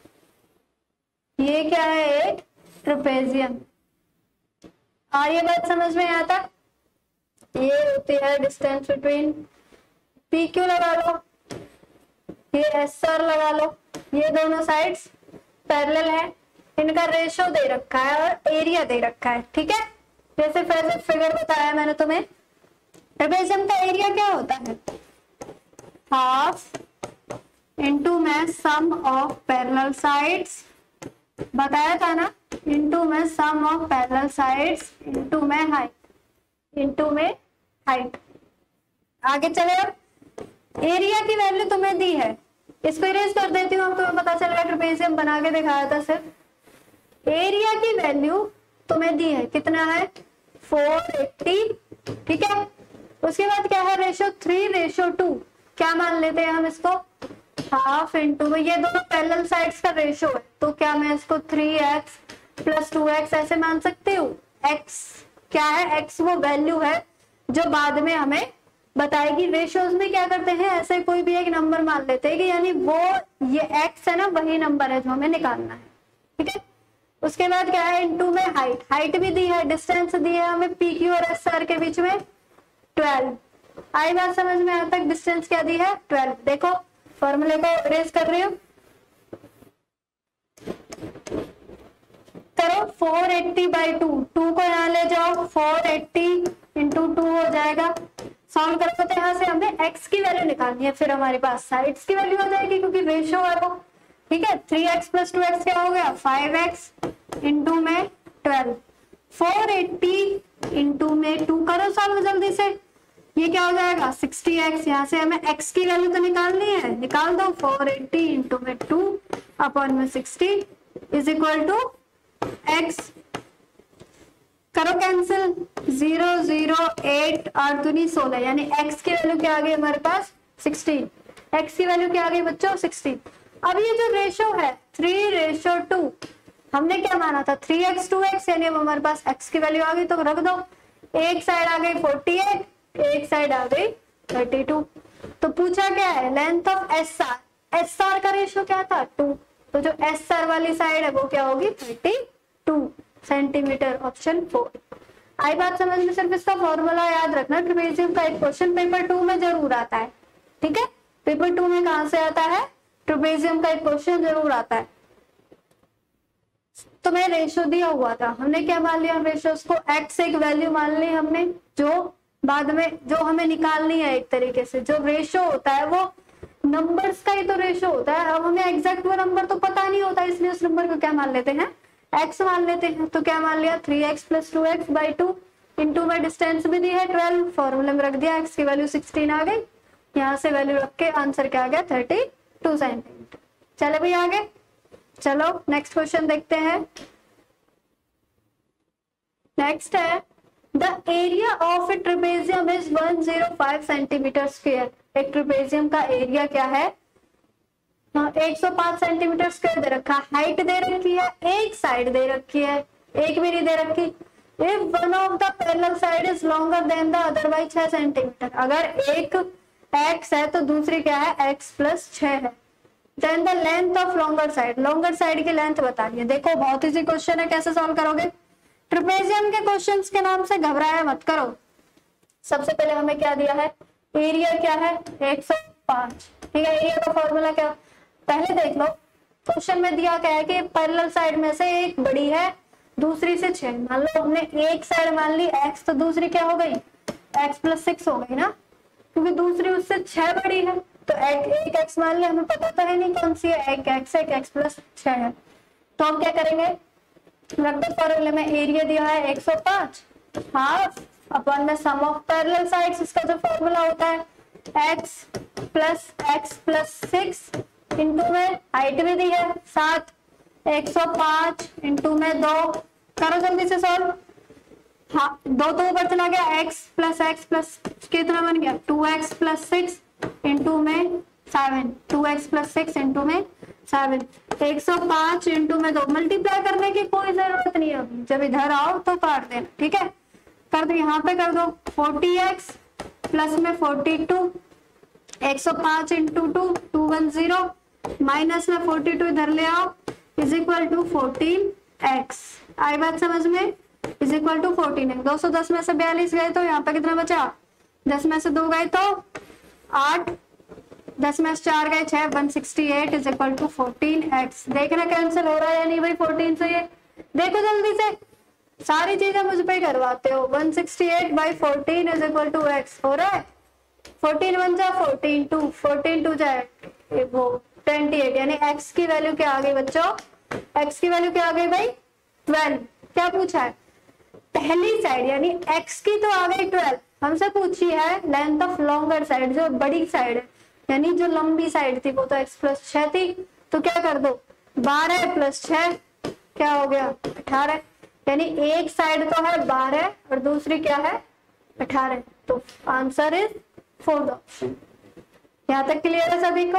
ये क्या है एक ट्रेपेजियम, और ये बात समझ में आता, ये होती है डिस्टेंस बिटवीन पी क्यू लगा लो, ये एस आर लगा लो, ये दोनों साइड्स पैरेलल है, इनका रेशियो दे रखा है और एरिया दे रखा है, ठीक है। जैसे पहले फिगर बताया मैंने तुम्हें, ट्रेपेजियम का एरिया क्या होता है हाफ इंटू में सम ऑफ पैरेलल साइड्स, बताया था ना, इंटू में sum of parallel sides into में हाइट, इंटू में हाइट। आगे चले, अब एरिया की वैल्यू तुम्हें दी है, इसको इरेज कर देती हूँ, तुम्हें पता चलेगा ट्रेपेजियम बना के दिखाया था सिर्फ। एरिया की वैल्यू तुम्हें दी है, कितना है फोर एट्टी, ठीक है। उसके बाद क्या है रेशियो थ्री रेशियो टू, क्या मान लेते हैं हम इसको हाफ इंटू में, ये दोनों पैरेलल साइड्स का रेशियो है, तो क्या मैं इसको three X plus two X ऐसे मान सकती हूँ। एक्स क्या है, एक्स वो वैल्यू है जो बाद में हमें बताएगी। रेशियोज में क्या करते हैं, ऐसे कोई भी एक नंबर मान लेते हैं कि यानी वो ये एक्स है ना, वही नंबर है जो हमें निकालना है, ठीक है। उसके बाद क्या है, इनटू में हाइट, हाइट भी दी है, डिस्टेंस दी है हमें पी क्यू और एस आर के बीच में ट्वेल्व। आई बात समझ में, यहाँ तक डिस्टेंस क्या दी है, ट्वेल्व। देखो फॉर्मूले को रेज कर रही हूँ, करो four eighty by two, two को यहाँ ले जाओ, फोर एट्टी इंटू टू हो जाएगा। सॉल्व करो तो यहाँ से हमें x की वैल्यू निकालनी है, फिर हमारे पास साइड्स की वैल्यू हो जाएगी क्योंकि रेशियो है वो, ठीक है। Three X plus two X क्या हो गया, फाइव एक्स इंटू में ट्वेल्व, फोर एट्टी इंटू में टू करो सॉल्व जल्दी से, ये क्या हो जाएगा सिक्सटी एक्स। यहाँ से हमें x की वैल्यू तो निकालनी है, निकाल दो, फोर एट्टी इंटू में टू अपॉन में sixty is equal to x, करो कैंसिल, जीरो जीरो एट आठ दूनी सोलह, यानी x की वैल्यू क्या आ गई हमारे पास सिक्सटीन, x की वैल्यू क्या आ गई बच्चों सिक्सटीन। अब ये जो रेशो है थ्री रेशो टू, हमने क्या माना था थ्री एक्स टू एक्स, यानी अब हमारे पास x की वैल्यू आ गई तो रख दो, एक साइड आ गई फोर्टी एट, एक साइड आ गई थर्टी टू। तो पूछा क्या है, length of S R, S R का रेशो क्या था टू, तो जो एस आर वाली साइड है वो क्या होगी thirty two centimetre, option four. आई बात समझ में, सिर्फ इसका फॉर्मूला याद रखना, ट्रेपेजियम का एक क्वेश्चन पेपर टू में जरूर आता है, ठीक है। पेपर टू में कहां से आता है, ट्रेपेजियम का एक क्वेश्चन जरूर आता है। तो मैं रेशियो दिया हुआ था, हमने क्या मान लिया, रेशियोस को एक्स एक वैल्यू मान ली हमने, जो बाद में जो हमें निकालनी है एक तरीके से। जो रेशियो होता है वो नंबर्स का ही तो रेशियो होता है, अब हमें एग्जैक्ट वो नंबर तो पता नहीं होता, इसलिए उस नंबर को क्या मान लेते हैं x मान लेते हैं। तो क्या मान लिया three X plus two X by two, into में डिस्टेंस भी दी है ट्वेल्व, फॉर्मूले में रख दिया, x की वैल्यू सिक्सटीन आ गई, यहाँ से वैल्यू रख के आंसर क्या आ गया थर्टी टू सेंटीमीटर। चले भाई आगे, चलो नेक्स्ट क्वेश्चन देखते हैं। नेक्स्ट है the area of a trapezium is one zero five centimetre square. एक ट्रेपेजियम का एरिया क्या है, एक सौ पांच सेंटीमीटर स्क्वायर दे रखा, हाइट दे रखी है, एक साइड दे रखी है, एक भी नहीं दे रखी। If one of the parallel side is longer than the other by छह सेंटीमीटर, अगर एक x है तो दूसरी क्या है x प्लस छह है। Then the length of longer side, longer side की लेंथ बतानी है। देखो बहुत इजी क्वेश्चन है, कैसे सॉल्व करोगे, ट्रेपेजियम के क्वेश्चंस के नाम से घबराया मत करो। सबसे पहले हमें क्या दिया है, एरिया क्या है एक सौ पांच, ठीक है। एरिया का फॉर्मूला क्या, पहले देख लो क्वेश्चन में दिया क्या है कि पैरेलल साइड में से एक बड़ी है दूसरी से छह, मान लो हमने एक साइड मान ली x, तो दूसरी क्या हो गई x प्लस सिक्स हो गई ना, क्योंकि दूसरी उससे छह बड़ी है। तो एक, एक x मान लिया, हमें पता तो है नहीं कौन सी है, एक x है, एक x प्लस छह है। तो हम क्या करेंगे, रख फॉर्मूले में एरिया दिया है एक सौ पांच, हाफ अपन में सम ऑफ पैरेलल साइड्स, इसका जो फॉर्मूला होता है x plus X plus six into में हाइट भी दी है सात, एक सौ पांच इंटू में दो, करो जल्दी से सॉल्व। हाँ दो तो ऊपर चला गया, x प्लस एक्स प्लस कितना बन गया two X plus six into में seven, two X plus six into में सेवन, एक सौ पांच इंटू में दो, मल्टीप्लाई करने की कोई जरूरत नहीं है, जब इधर आओ तो काट देना, ठीक है। कर दो यहाँ पे कर दो, फोर्टी एक्स प्लस में फोर्टी टू, एक सौ पांच into two two one zero, minus में फोर्टी टू इधर ले आओ, is equal to fourteen X. आई बात समझ में, इज इक्वल टू फोर्टीन है। दो सौ दस में से बयालीस गए तो यहाँ पे कितना बचा, दस में से दो गए तो आठ, दस में से चार गए छह, one sixty eight is equal to fourteen X. देखना कैंसिल हो रहा है या नहीं भाई, फोर्टीन से ये देखो जल्दी से, सारी चीजें मुझ पे करवाते हो। One sixty eight by fourteen is equal to X हो रहा है, फोर्टीन वन जा फोर्टीन, टू फोर्टीन टू जाए वो ट्वेंटी एट, यानी x की वैल्यू क्या आ गई बच्चों, x की वैल्यू क्या आ गई भाई ट्वेल्व। क्या पूछा है, पहली साइड यानी x की तो आ गई ट्वेल्व, हमसे पूछी है लेंथ ऑफ लॉन्गर साइड, जो बड़ी साइड है, यानी जो लंबी साइड थी वो तो x प्लस छह थी, तो क्या कर दो बारह प्लस छह क्या हो गया अठारह, यानी एक साइड तो है बारह और दूसरी क्या है अठारह। तो आंसर इज फोर्थ ऑप्शन। यहाँ तक क्लियर है सभी को,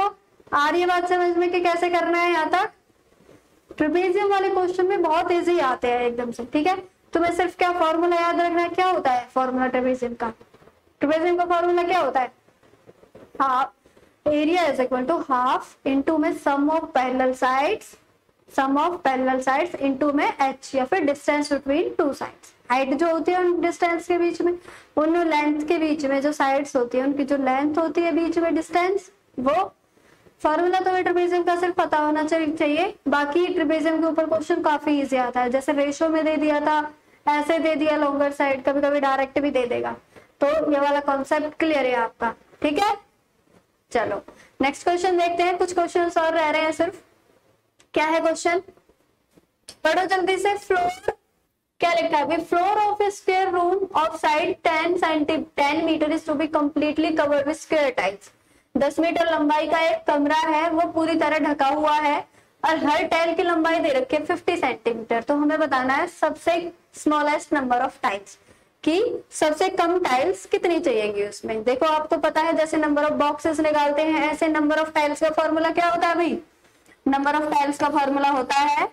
आ रही है बात समझ में कि कैसे करना है यहाँ तक? ट्रेपेजियम वाले क्वेश्चन में बहुत इजी आते हैं एकदम से, ठीक है। तुम्हें सिर्फ क्या फॉर्मूला याद रखना है, क्या होता है फॉर्मूला ट्रेपेजियम का? ट्रेपेजियम का फॉर्मूला क्या होता है? Half area is equal to half into में sum of parallel sides, sum of parallel sides into में एच, या फिर distance between two sides. Height जो होती है उन डिस्टेंस के बीच में, उन लेंथ के बीच में जो साइड्स होती है उनकी जो लेंथ होती है बीच में डिस्टेंस, वो फॉर्मूला तो ट्रेपेजियम का सिर्फ पता होना चाहिए। बाकी ट्रेपेजियम के ऊपर क्वेश्चन काफी इजी आता है, जैसे रेशो में दे दिया था, ऐसे दे दिया लॉन्गर साइड, कभी कभी डायरेक्ट भी दे देगा। तो ये वाला कॉन्सेप्ट क्लियर है आपका, ठीक है। चलो नेक्स्ट क्वेश्चन देखते हैं, कुछ क्वेश्चन और रह रहे हैं सिर्फ। क्या है क्वेश्चन, पढ़ो जल्दी से। फ्लोर क्या लिखा है? Floor of a square room of side ten centi ten metre is to be completely covered with square tiles. दस मीटर लंबाई का एक कमरा है, वो पूरी तरह ढका हुआ है और हर टाइल की लंबाई दे रखी है फिफ्टी सेंटीमीटर। तो हमें बताना है सबसे स्मॉलेस्ट नंबर ऑफ टाइल्स, कि सबसे कम टाइल्स कितनी चाहिएगी उसमें। देखो आपको पता है जैसे नंबर ऑफ बॉक्सेस निकालते हैं, ऐसे नंबर ऑफ टाइल्स का फॉर्मूला क्या होता है भाई? नंबर ऑफ टाइल्स का फॉर्मूला होता है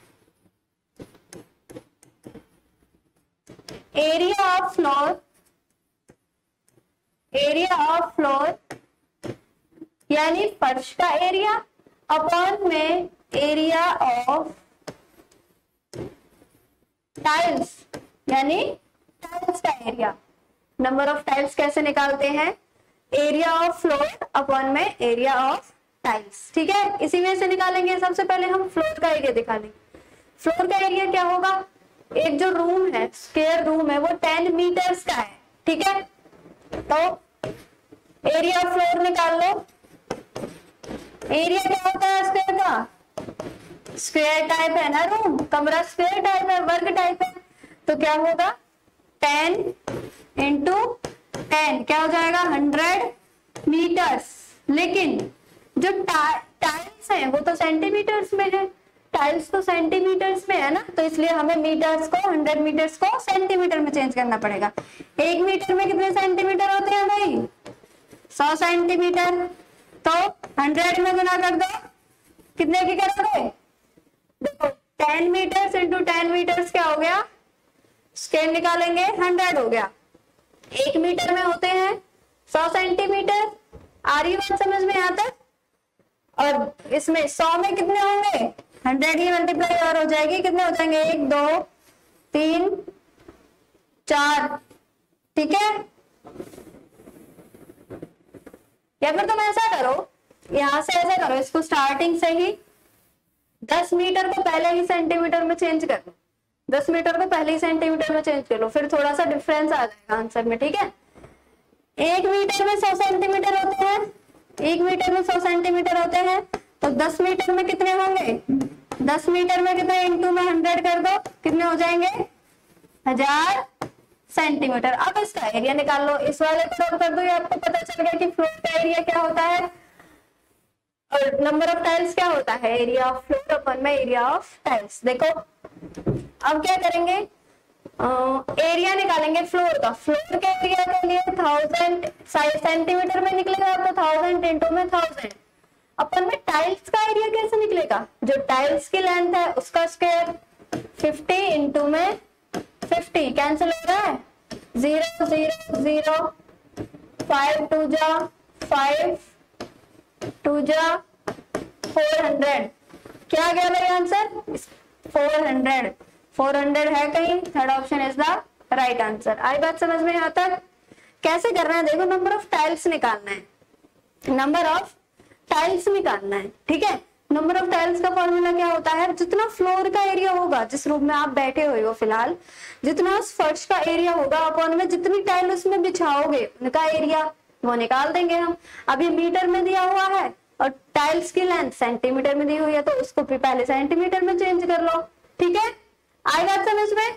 area of floor, area of floor यानी फर्श का एरिया अपॉन में एरिया ऑफ टाइल्स यानी टाइल्स का एरिया। नंबर ऑफ टाइल्स कैसे निकालते हैं? एरिया ऑफ फ्लोर अपॉन में एरिया ऑफ टाइल्स, ठीक है। इसी में से निकालेंगे। सबसे पहले हम फ्लोर का एरिया दिखालेंगे। फ्लोर का एरिया क्या होगा? एक जो रूम है, स्क्वायर रूम है, वो टेन मीटर्स का है, ठीक है। तो एरिया ऑफ फ्लोर निकाल लो। एरिया क्या होता है स्क्वायर का? स्क्वायर टाइप है ना रूम, कमरा स्क्वायर टाइप है, वर्ग टाइप है, तो क्या होगा? टेन इंटू टेन क्या हो जाएगा? Hundred metres. लेकिन जो टाइल्स है वो तो सेंटीमीटर्स में है, टाइल्स तो सेंटीमीटर्स में है ना, तो इसलिए हमें मीटर्स को, हंड्रेड मीटर्स को सेंटीमीटर में चेंज करना पड़ेगा। एक मीटर में कितने सेंटीमीटर होते हैं भाई? सौ सेंटीमीटर। तो हंड्रेड में गुना कर दो, कितने की करोगे? देखो ten metres into ten metres क्या हो गया? स्केल निकालेंगे, हंड्रेड हो गया। एक मीटर में होते हैं सौ सेंटीमीटर। आ रही बात समझ में यहाँ तक? और इसमें सौ में कितने होंगे? हंड्रेड ही मल्टीप्लाई और हो जाएगी, कितने हो जाएंगे? एक, दो, तीन, चार, ठीक है। या फिर तुम ऐसा करो, यहां से ऐसा करो, इसको स्टार्टिंग से ही दस मीटर को पहले ही सेंटीमीटर में चेंज कर लो। दस मीटर को पहले ही सेंटीमीटर में चेंज कर लो, फिर थोड़ा सा डिफरेंस आ जाएगा आंसर में, ठीक है। एक मीटर में सौ सेंटीमीटर होते हैं, एक मीटर में सौ सेंटीमीटर होते हैं, तो दस मीटर में कितने होंगे? दस मीटर में कितने? इंटू में हंड्रेड कर दो, कितने हो जाएंगे? हजार सेंटीमीटर। अब इसका एरिया निकाल लो, इस वाले को सॉल्व कर दो, ये आपको पता चल गया कि फ्लोर का एरिया क्या होता है और नंबर ऑफ टाइल्स क्या होता है? एरिया ऑफ फ्लोर अपन में एरिया ऑफ टाइल्स। देखो अब क्या करेंगे, एरिया निकालेंगे फ्लोर का। फ्लोर के एरिया के लिए थाउजेंड सेंटीमीटर में निकलेगा, तो थाउजेंड इंटू में थाउजेंड। अपन में टाइल्स का एरिया कैसे निकलेगा? जो टाइल्स की लेंथ है उसका स्क्वायर, फिफ्टी इंटू में फिफ्टी कैंसिल हो रहा है, zero zero zero, five two जा फाइव, टू जा फोर हंड्रेड। क्या गया भाई answer? Four hundred. Four hundred है कहीं? Third option is the right answer. आई बात समझ में यहाँ तक? कैसे करना है देखो, नंबर ऑफ टाइल्स निकालना है, नंबर ऑफ टाइल्स निकालना है, ठीक है। नंबर ऑफ टाइल्स का फॉर्मूला क्या होता है? जितना फ्लोर का एरिया होगा, जिस रूम में आप बैठे हुए हो फिलहाल, जितना उस फर्श का एरिया होगा अपॉन में जितनी टाइल उसमें बिछाओगे उनका एरिया वो निकाल देंगे हम। अब ये मीटर में दिया हुआ है और टाइल्स की लेंथ सेंटीमीटर में दी हुई है, तो उसको भी पहले सेंटीमीटर में चेंज कर लो, ठीक है। आई बात समझ में?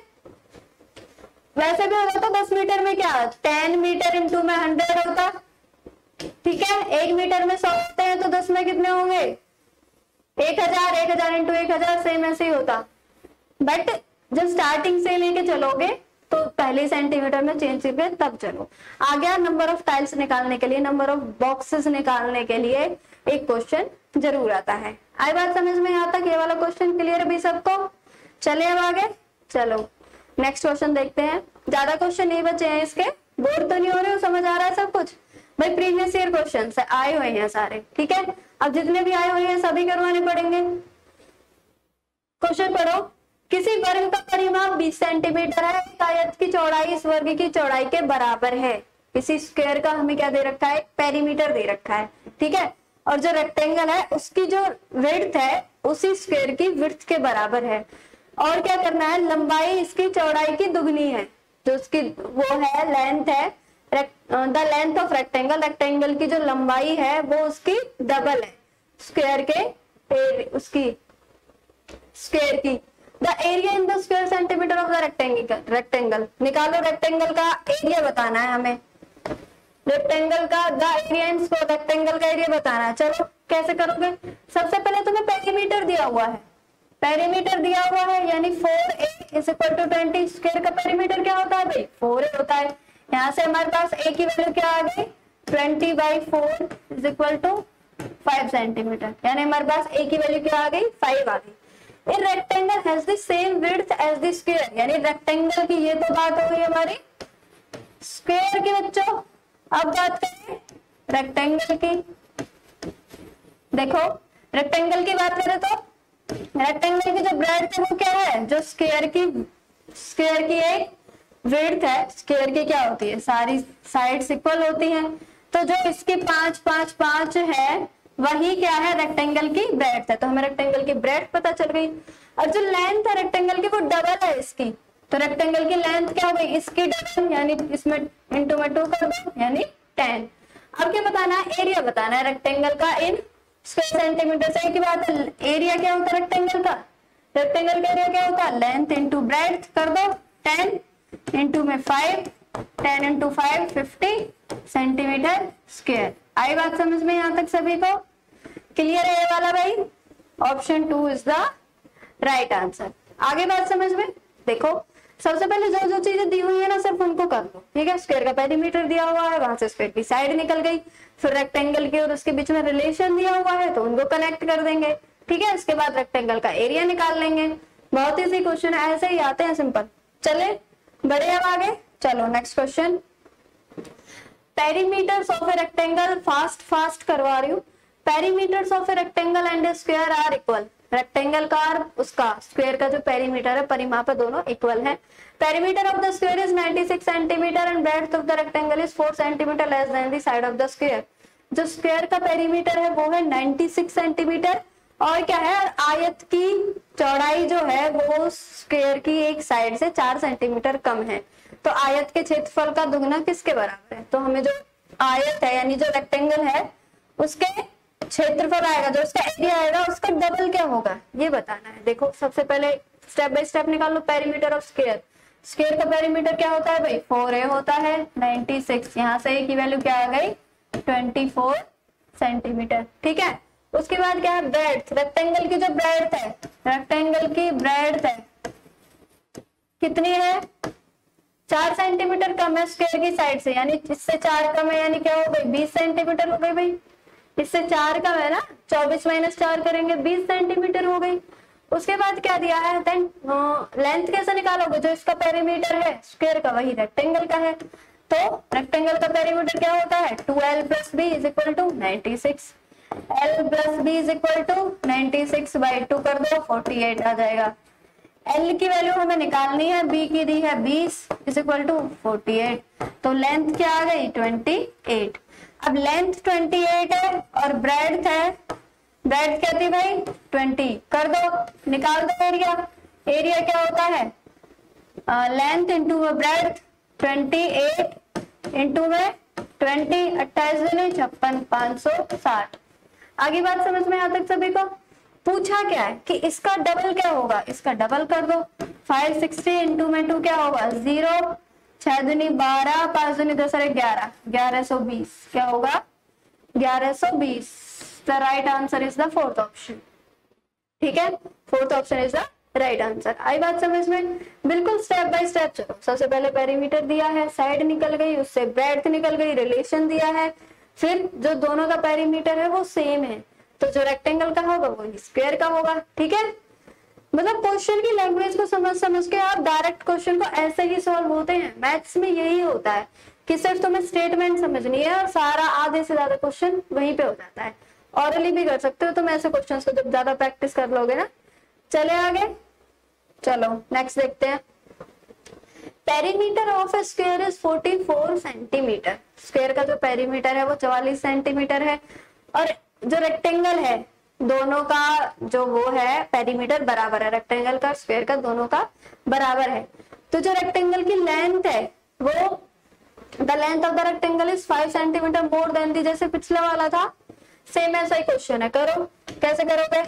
वैसे भी होगा तो दस मीटर में क्या, टेन मीटर इंटू में हंड्रेड होता, ठीक है। एक मीटर में सौ होते हैं, तो दस में कितने होंगे? एक हजार, एक हजार इंटू एक हजार, सेम ऐसे ही होता। बट जब स्टार्टिंग से लेके चलोगे तो पहले सेंटीमीटर में चेंज करके तब चलो। आ गया नंबर ऑफ टाइल्स निकालने के लिए, नंबर ऑफ बॉक्सेस निकालने के लिए एक क्वेश्चन जरूर आता है। आई बात समझ में? यहाँ तक ये वाला क्वेश्चन क्लियर है भी सबको? चलिए अब आगे, चलो नेक्स्ट क्वेश्चन देखते हैं। ज्यादा क्वेश्चन नहीं बचे हैं इसके, बोर तो नहीं हो रहे हो, समझ आ रहा है सब कुछ? भाई प्रीवियस ईयर क्वेश्चन आए हुए हैं सारे, ठीक है। अब जितने भी आए हुए हैं सभी करवाने पड़ेंगे। क्वेश्चन पढ़ो, किसी वर्ग का परिमाप बीस सेंटीमीटर है, आयत की चौड़ाई इस वर्ग की चौड़ाई के बराबर है। किसी स्क्वायर का हमें क्या दे रखा है? पेरीमीटर दे रखा है, ठीक है। और जो रेक्टेंगल है उसकी जो विड्थ है उसी स्क्वायर की विड्थ के बराबर है। और क्या करना है? लंबाई इसकी चौड़ाई की दुगनी है, जो उसकी वो है लेंथ है, the length of rectangle, rectangle की जो लंबाई है वो उसकी डबल है स्क्वायर के, उसकी स्क्वायर की। The area in the square centimetre of the rectangle, rectangle निकालो, रेक्टेंगल का एरिया बताना है हमें, रेक्टेंगल का the area in square, rectangle का एरिया बताना है। चलो कैसे करोगे? सबसे पहले तुम्हें पेरीमीटर दिया हुआ है, पेरीमीटर दिया हुआ है यानी four A is equal to twenty. Square का पेरीमीटर क्या होता है भाई? फोर ए होता है। यहाँ से हमारे पास ए की वैल्यू क्या आ गई? Twenty by four is equal to five centimetre, यानी हमारे पास ए की वैल्यू क्या आ गई? फाइव आ गई। In rectangle has the same width as the square, यानी रेक्टेंगल की ये तो बात हो गई हमारी स्क्वायर की बच्चों। अब बात करें रेक्टेंगल की, देखो रेक्टेंगल की बात करें तो रेक्टेंगल की जो ब्रेड्थ है वो क्या है? जो स्क्वायर की स्क्वायर की एक विड्थ है, स्क्वायर की क्या होती है? सारी साइड्स इक्वल होती हैं, तो जो इसकी पांच पांच पांच है वही क्या है? रेक्टेंगल की ब्रेड्थ है। तो हमें रेक्टेंगल की ब्रेड्थ पता चल गई। और जो लेंथ है रेक्टेंगल की वो डबल है इसकी, तो रेक्टेंगल की लेंथ क्या हो गई? इसकी डबल, यानी इसमें इंटू में टू कर दो यानी टेन। अब क्या बताना है? एरिया बताना है रेक्टेंगल का इन स्क्वायर सेंटीमीटर से। एक बात है, एरिया क्या होता है रेक्टेंगल का? रेक्टेंगल का एरिया क्या होता है? लेंथ इंटू ब्रेड्थ कर दो, टेन इंटू में five, ten into five fifty centimetre square. आई बात समझ में यहाँ तक सभी को? क्लियर है ये वाला भाई? Option two is the right answer. आगे बात समझ में? देखो सबसे पहले जो जो चीजें दी हुई है ना सिर्फ उनको कर लो, ठीक है। स्क्वायर का पेरीमीटर दिया हुआ है, वहां से स्क्वायर की साइड निकल गई, फिर रेक्टेंगल के और उसके बीच में रिलेशन दिया हुआ है तो उनको कनेक्ट कर देंगे, ठीक है। उसके बाद रेक्टेंगल का एरिया निकाल लेंगे। बहुत इजी क्वेश्चन है, ऐसे ही आते हैं सिंपल। चले बढ़े अब आगे, चलो next question. Perimeters of a rectangle, fast fast करवा रही हूँ। Perimeters of a rectangle and square are equal. Rectangle का और उसका स्क्वायर का जो पेरीमीटर है, परिमाप है, दोनों इक्वल है। Perimeter of the square is ninety six centimetre and breadth of the rectangle is four centimetre less than the side of the square. जो स्क्वायर का पेरीमीटर है वो है नाइंटी सिक्स सेंटीमीटर और क्या है? आयत की चौड़ाई जो है वो स्क्वायर की एक साइड से चार सेंटीमीटर कम है। तो आयत के क्षेत्रफल का दुगना किसके बराबर है? तो हमें जो आयत है यानी जो रेक्टेंगल है उसके क्षेत्रफल आएगा, जो उसका एरिया आएगा उसका डबल क्या होगा ये बताना है। देखो सबसे पहले स्टेप बाय स्टेप निकाल लो। पेरीमीटर ऑफ स्क्वायर, स्क्वायर का पेरीमीटर क्या होता है भाई? फोर ए होता है। नाइंटी सिक्स, यहाँ से ए की वैल्यू क्या आ गई? ट्वेंटी फोर सेंटीमीटर, ठीक है। उसके बाद क्या है? ब्रेड्थ, रेक्टेंगल की जो ब्रेड्थ है, रेक्टेंगल की ब्रेड्थ है कितनी है? चार सेंटीमीटर कम है स्क्वायर की साइड से, यानी इससे चार कम है, यानी क्या हो गई? बीस सेंटीमीटर हो गई भाई। इससे चार कम है ना, चौबीस माइनस चार करेंगे बीस सेंटीमीटर हो गई। उसके बाद क्या दिया है? देन लेंथ कैसे निकालोगे? जो इसका पेरीमीटर है स्क्वायर का वही रेक्टेंगल का है, तो रेक्टेंगल का पेरीमीटर क्या होता है? Two L plus B is equal to ninety six. L plus B is equal to ninety six by two कर दो, फोर्टी एट आ जाएगा। एल की वैल्यू हमें निकालनी है, बी की दी है बीस is equal to forty eight, तो लेंथ क्या आ गई? Twenty eight. अब लेंथ ट्वेंटी एट है और ब्रेड्थ है, ब्रेड्थ क्या थी भाई? ट्वेंटी, कर दो, निकाल दो एरिया। एरिया क्या होता है? Length into breadth, twenty eight into में ट्वेंटी, अट्ठाईस दूनी छप्पन, पांच सौ साठ। आगे बात समझ में यहाँ तक सभी को? पूछा क्या है कि इसका डबल क्या होगा? इसका डबल कर दो। फाइव सिक्सटी इंटू में टू क्या होगा? जीरो, छह दूनी बारह, पांच दूनी दस और ग्यारह, ग्यारह सौ बीस क्या होगा? ग्यारह सौ बीस। The right answer is the fourth option, ठीक है। Fourth option is the right answer. आई बात समझ में? बिल्कुल स्टेप बाय स्टेप चलो। सबसे पहले पेरीमीटर दिया है, साइड निकल गई, उससे ब्रेड्थ निकल गई, रिलेशन दिया है, फिर जो दोनों का पेरीमीटर है वो सेम है, तो जो रेक्टेंगल का होगा वो स्क्वायर का होगा। ठीक है, मतलब क्वेश्चन की लैंग्वेज को समझ समझ के आप डायरेक्ट क्वेश्चन को ऐसे ही सॉल्व होते हैं। मैथ्स में यही होता है कि सिर्फ तुम्हें स्टेटमेंट समझनी है और सारा आधे से ज्यादा क्वेश्चन वहीं पे हो जाता है। ऑरली भी कर सकते हो तुम ऐसे क्वेश्चन को जब ज्यादा प्रैक्टिस कर लोगे ना। चले आगे, चलो नेक्स्ट देखते हैं। Perimeter of a square is चौवालीस सेंटीमीटर। स्क्वायर का जो पेरीमीटर है वो चवालीस सेंटीमीटर है, और जो रेक्टेंगल है दोनों का जो वो है पेरीमीटर बराबर है, रेक्टेंगल का स्क्वायर का दोनों का बराबर है। तो जो रेक्टेंगल की लेंथ है वो the length of the rectangle is five centimetre more than the, जैसे पिछले वाला था सेम ऐसा ही क्वेश्चन है। करो, कैसे करोगे?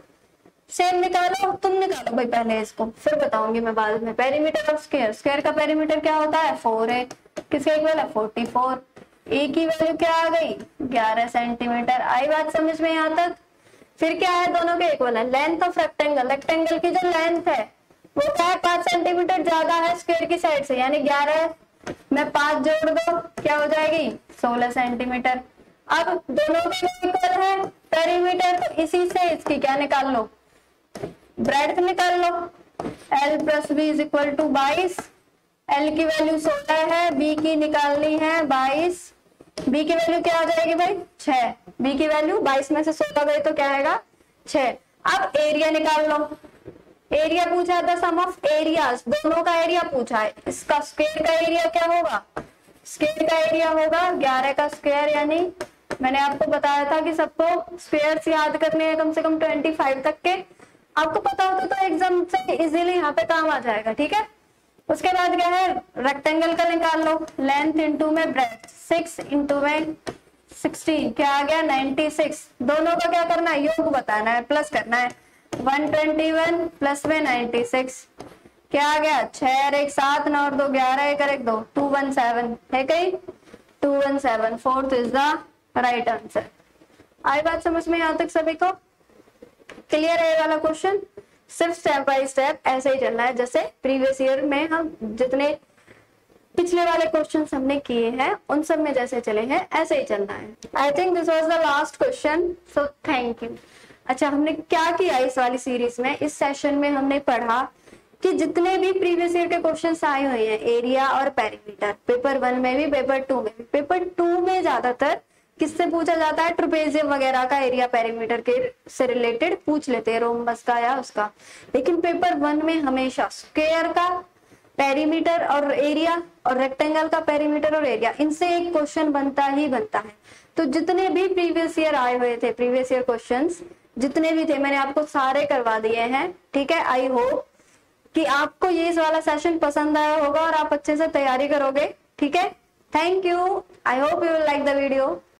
सेम निकालो, तुम निकालो भाई पहले इसको, फिर बताऊंगी मैं बाद में। पेरीमीटर ऑफ स्क्वायर, स्क्वायर का पेरीमीटर क्या होता है? फोर है, किसके इक्वल है? Forty four. ए की वैल्यू क्या आ गई? ग्यारह सेंटीमीटर। आई बात समझ में यहाँ तक? फिर क्या है? दोनों के इक्वल है। लेंथ ऑफ रेक्टेंगल, रेक्टेंगल की जो लेंथ है वो क्या है? पांच सेंटीमीटर ज्यादा है स्क्वायर की साइड से, यानी ग्यारह में पांच जोड़ दो, क्या हो जाएगी? सोलह सेंटीमीटर। अब दोनों के इक्वल है पेरीमीटर, तो इसी से इसकी क्या निकाल लो? ब्रेड्थ निकाल लो। L plus B is equal to बाईस। L की वैल्यू सोलह है, B की निकालनी है बाईस। B की वैल्यू क्या आ जाएगी भाई? छह। B की वैल्यू बाईस में से सोलह गई तो क्या आएगा? छह। अब एरिया निकाल लो। एरिया पूछा था, सम ऑफ एरियाज, दोनों का एरिया पूछा है। इसका स्क्वायर का एरिया क्या होगा? स्क्वायर का एरिया होगा ग्यारह का स्क्वायर, यानी मैंने आपको बताया था कि सबको स्क्वायर्स याद करने हैं कम से कम पच्चीस तक के। आपको पता होता तो एग्जाम से इजीली यहाँ पे काम आ जाएगा। ठीक है, उसके बाद क्या है? रेक्टेंगल का निकाल लो। लेंथ इंटू में ब्रेड्थ, सिक्स इंटू में सिक्सटीन, क्या आ गया? Ninety six. दोनों का क्या करना है? योग बताना है, प्लस करना है। वन ट्वेंटी वन प्लस में नाइनटी सिक्स, क्या आ गया? छह और एक सात, नौ और दो ग्यारह, एक और एक दो, टू वन सेवन है कहीं? Two one seven, fourth is the right answer. आई बात समझ में यहाँ तक सभी को? क्लियर है ये वाला क्वेश्चन? सिर्फ स्टेप बाय स्टेप ऐसे ही चलना है जैसे प्रीवियस ईयर में हम जितने पिछले वाले क्वेश्चन हमने किए हैं उन सब में जैसे चले हैं ऐसे ही चलना है। I think this was the last question, so thank you. अच्छा, हमने क्या किया इस वाली सीरीज में? इस सेशन में हमने पढ़ा कि जितने भी प्रीवियस ईयर के क्वेश्चंस आए हुए हैं एरिया और पेरीमीटर, पेपर वन में भी पेपर टू में भी, पेपर टू में ज्यादातर किससे पूछा जाता है? ट्रेपेजियम वगैरह का एरिया पेरीमीटर के से रिलेटेड पूछ लेते हैं, रोम्बस का या उसका। लेकिन पेपर वन में हमेशा स्क्वायर का पेरीमीटर और एरिया और रेक्टेंगल का पेरीमीटर और एरिया, इनसे एक क्वेश्चन बनता ही बनता है। तो जितने भी प्रीवियस ईयर आए हुए थे, प्रीवियस ईयर क्वेश्चंस जितने भी थे मैंने आपको सारे करवा दिए हैं। ठीक है, आई होप कि आपको ये इस वाला सेशन पसंद आया होगा और आप अच्छे से तैयारी करोगे। ठीक है, thank you. I hope you will like the video.